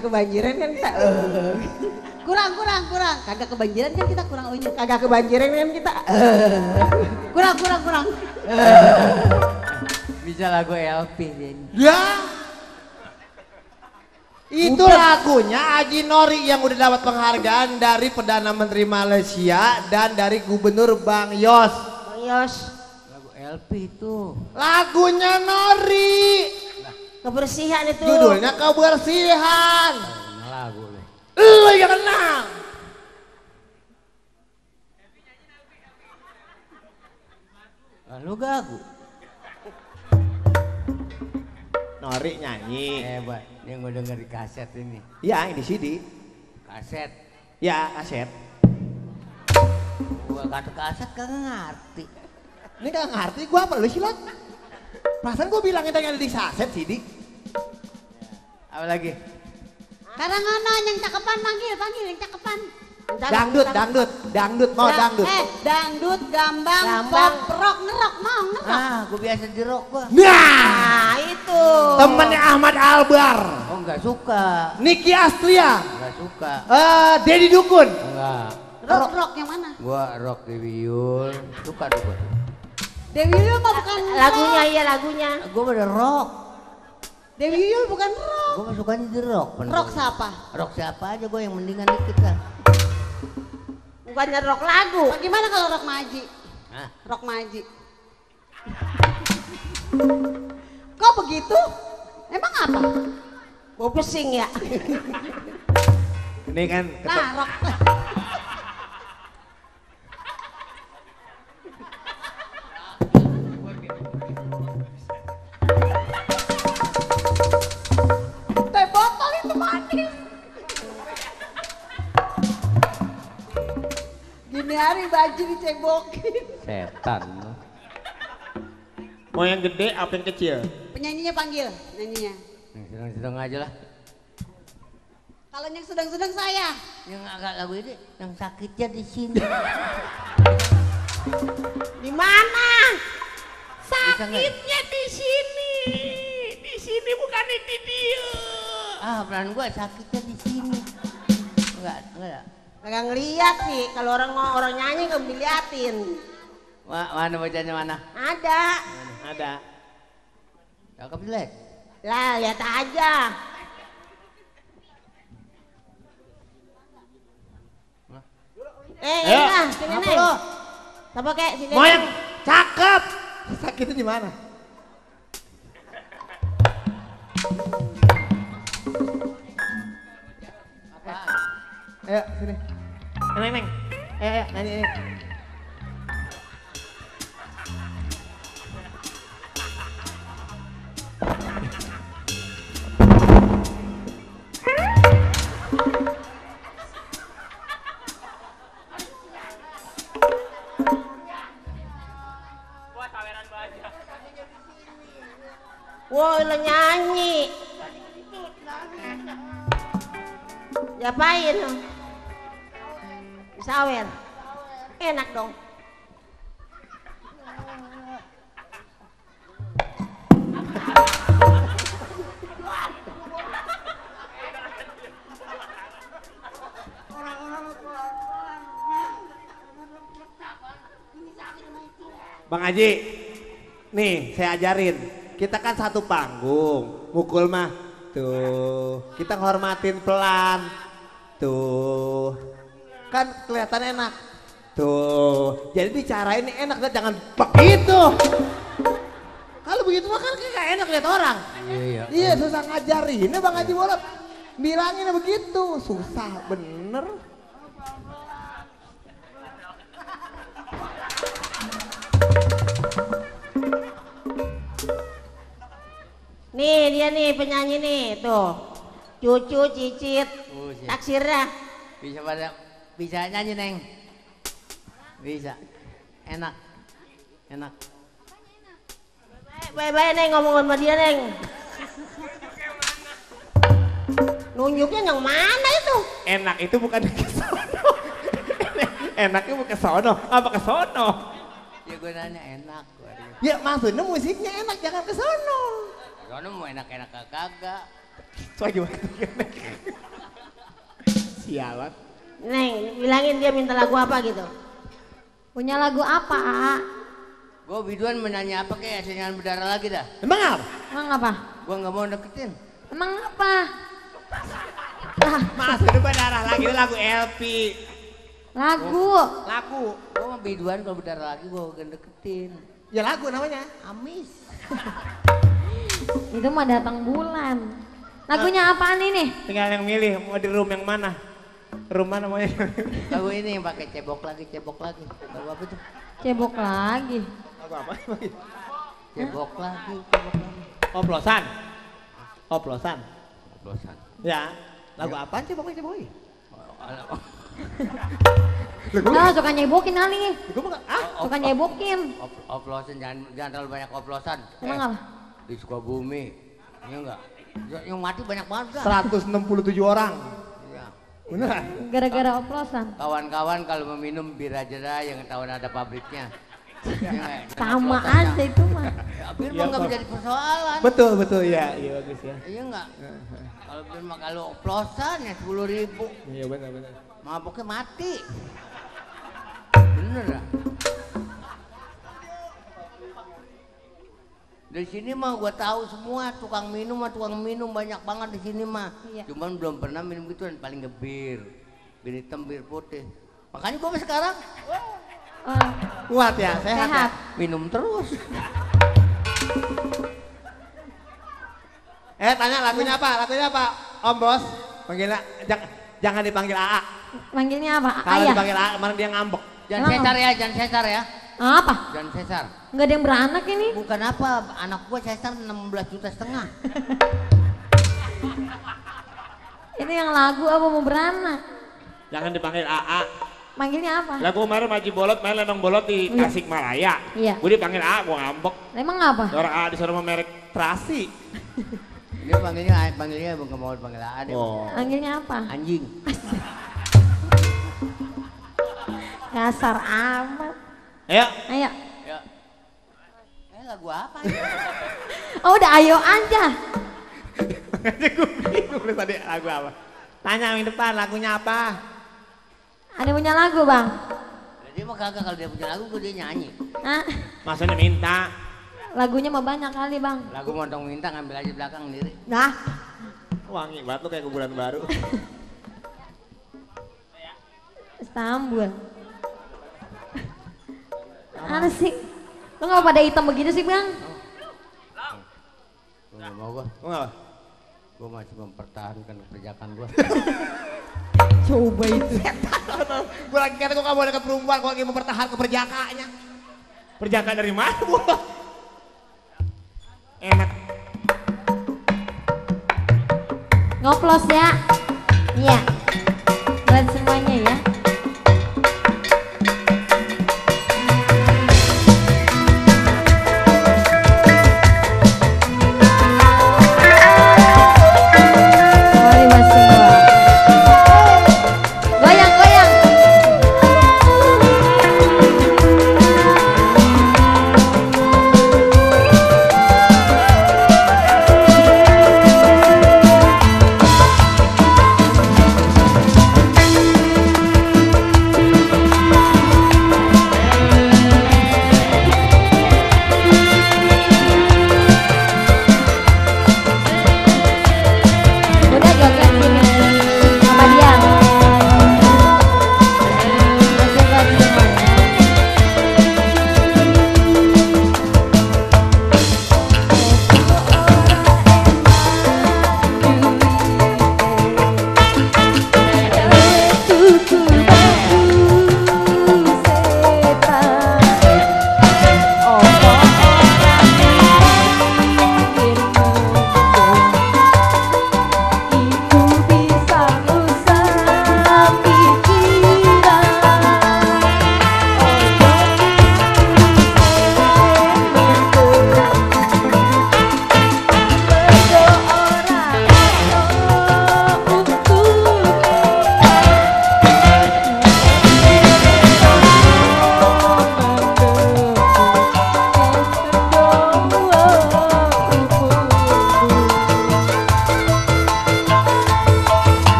Kagak kebanjiran kan kita. Kurang. Kagak kebanjiran kan kita kurang unyu. Kagak kebanjiran kan kita. Kurang. Bisa lagu LP ini. Ya. Itu lagunya Haji Nori yang udah dapat penghargaan dari Perdana Menteri Malaysia dan dari Gubernur Bang Yos. Bang Yos, Lagu LP itu. Lagunya Nori. kebersihan itu. Judulnya Kebersihan. Kenal lagu nih. Lu yang kenal. Lalu gagu. Nori nyanyi. Hebat. Yang gue denger di kaset ini. Ya, ini CD. Kaset. Ya, kaset. Gua kata kaset kagak ngerti. Ini gak ngerti gua apa lu silat? Perasaan gua bilang itu yang ada di kaset CD. Apa lagi? Karangono yang cakepan panggil yang cakepan. Dangdut, mau dangdut. Dangdut, gambang, Gambang. pop, rock, ngerok, mau ngerok. Ah, gua biasa jerok gua. Nah, itu. temennya Ahmad Albar. Oh, enggak suka. Niki Astria. Enggak suka. Dedi Dukun. Enggak. Rock yang mana? Gua rock di Wiyul. Suka tuh gua. Dewi Yul mah bukan Lagunya rock. iya lagunya. Gua pada rock. Dewi Yul bukan rock. Gua mah sukanya di rock. Rock siapa? Rock siapa aja gua yang mendingan dikit lah. Bukannya rock lagu. Bagaimana kalau rock Maji? Hah? Rock Maji. Kok begitu? Emang apa? Mau pesing ya. Ini kan Nah, rock. Teh botol itu manis. Gini hari baju dicebokin. Setan. mau yang gede apa yang kecil? Penyanyinya panggil, nyanyinya. Yang sedang-sedang aja lah. Kalau yang sedang-sedang saya. Yang agak lagu ini, yang sakitnya di sini. Di mana? Bisa nggak? Sakitnya di sini. Di sini bukan di dia. Ah, peran gua sakitnya di sini. Enggak. Kagak ngeliat sih. Kalau orang nyanyi nggak diliatin. Mana bacanya mana? Ada. Ada. Cakep jelek. Lah, lihat aja. Ayo, Nah, sini apa Neng. lo? Coba kek sini. Mau Neng. yang cakep. Sakitnya di mana? Ayo sini. Neng. Ayo nyanyi. Woi, lo nyanyi. Diapain lo? Sawer. Enak dong. Bang Haji, nih saya ajarin. Kita kan satu panggung, mukul mah tuh. Kita ngormatin pelan, tuh. Kan kelihatan enak, tuh. Jadi dicarain ini enak, jangan begitu. Kalau begitu mah kan kayak gak enak lihat orang. Iya. Iya susah ngajarinnya Bang Haji Bolot. Bilanginnya begitu, susah bener. Nih dia nih penyanyi nih tuh. Cucu cicit. Taksirnya. Bisa nyanyi Neng. Bisa. Enak. Baik-baik Neng ngomong sama dia Neng. Nunjuknya yang mana itu? Enak itu bukan ke sono. Enaknya bukan ke sono, apa ke sono? Ya gue nanya enak. Ya maksudnya musiknya enak, jangan ke sono. Sono mau enak-enak kagak. Coba gimana? Sialan. Neng, bilangin dia minta lagu apa gitu. Punya lagu apa, A? Gue biduan menanya apa kayak jangan berdarah lagi dah. Emang apa? Emang apa? Gue nggak mau deketin. Emang apa? Ah, Mas, itu berdarah lagi itu lagu LP. lagu. Lagu. Gue mau biduan kalau berdarah lagi gue gak deketin. Ya lagu namanya. Amis. Itu mah datang bulan. Lagunya apaan ini? Tinggal yang milih mau di room yang mana. Room mana maunya? Lagu ini yang pakai cebok lagi. Lagu apa tuh? Cebok lagi. Lagu apa? Cebok lagi. Oplosan. Oplosan. Oplosan. Ya. Lagu apaan sih pokoknya boy? Nah, suka nyebokin kali. Gue mah ah. Suka nyebokin. Oplosan jangan terlalu banyak oplosan. Emang apa? Di Sukabumi. Iya enggak? Yang mati banyak banget kan? 167 orang. Iya. Beneran? Gara-gara oplosan. Kawan-kawan kalau meminum bir aja dah yang tahu ada pabriknya. Ya, Sama aja itu mah. Ya, bir Iya, mah nggak Pak. menjadi persoalan. Betul ya. Iya bagus ya. Iya enggak? Kalau bir mah kalau oplosan ya 10.000. Iya benar. Maboknya mati. Bener dah. Di sini mah gua tahu semua tukang minum banyak banget di sini mah. Iya. Cuman belum pernah minum gituan, paling ngebir. Bir hitam, bir putih. Makanya gua sekarang Kuat ya, sehat. Ya? Sehat. minum terus. Tanya lagunya apa? Om Bos. Panggilnya jangan dipanggil AA. Manggilnya apa? Kalau Ayah. dipanggil AA kemarin dia ngambek. Jangan Emang sesar ya, jangan sesar ya. Apa? Jangan sesar. Enggak ada yang beranak ini. Bukan apa, anak gua sesar 16,5 juta. Ini yang lagu apa mau beranak? Jangan dipanggil AA. Manggilnya apa? Lagu kemarin Maji Bolot main Lenong Bolot di Tasikmalaya. Iya. Gue dipanggil AA, gue ngambek. Emang apa? Orang AA disuruh sama merek terasi. Dia panggilnya bukan mau dipanggil AA deh. Oh. Manggilnya apa? Anjing. Kasar amat. Ayo. Ayo. Ya. Lagu apa? Oh udah ayo aja. Makanya gue bingung tadi lagu apa. Tanya yang depan lagunya apa? Ada punya lagu bang? Dia mah kagak, kalau dia punya lagu dia nyanyi. Hah? Maksudnya minta. Lagunya mah banyak kali bang. Lagu montong minta ngambil aja belakang sendiri. Nah. Wangi banget lu kayak ke bulan baru. Istanbul. Mana sih? Lu nggak pada hitam begitu sih bang? Gua nggak mau gua. Lu ngapa? Gua masih mempertahankan kebijakan gua. Coba itu. Gue lagi kata gue gak boleh ke perempuan, gue lagi mempertahankan perjakanya. Perjaka dari mana gue? Enak. Ngoplos ya. Iya. Buat semuanya ya. Mari mas semua. Goyang, goyang.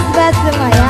buat semua ya.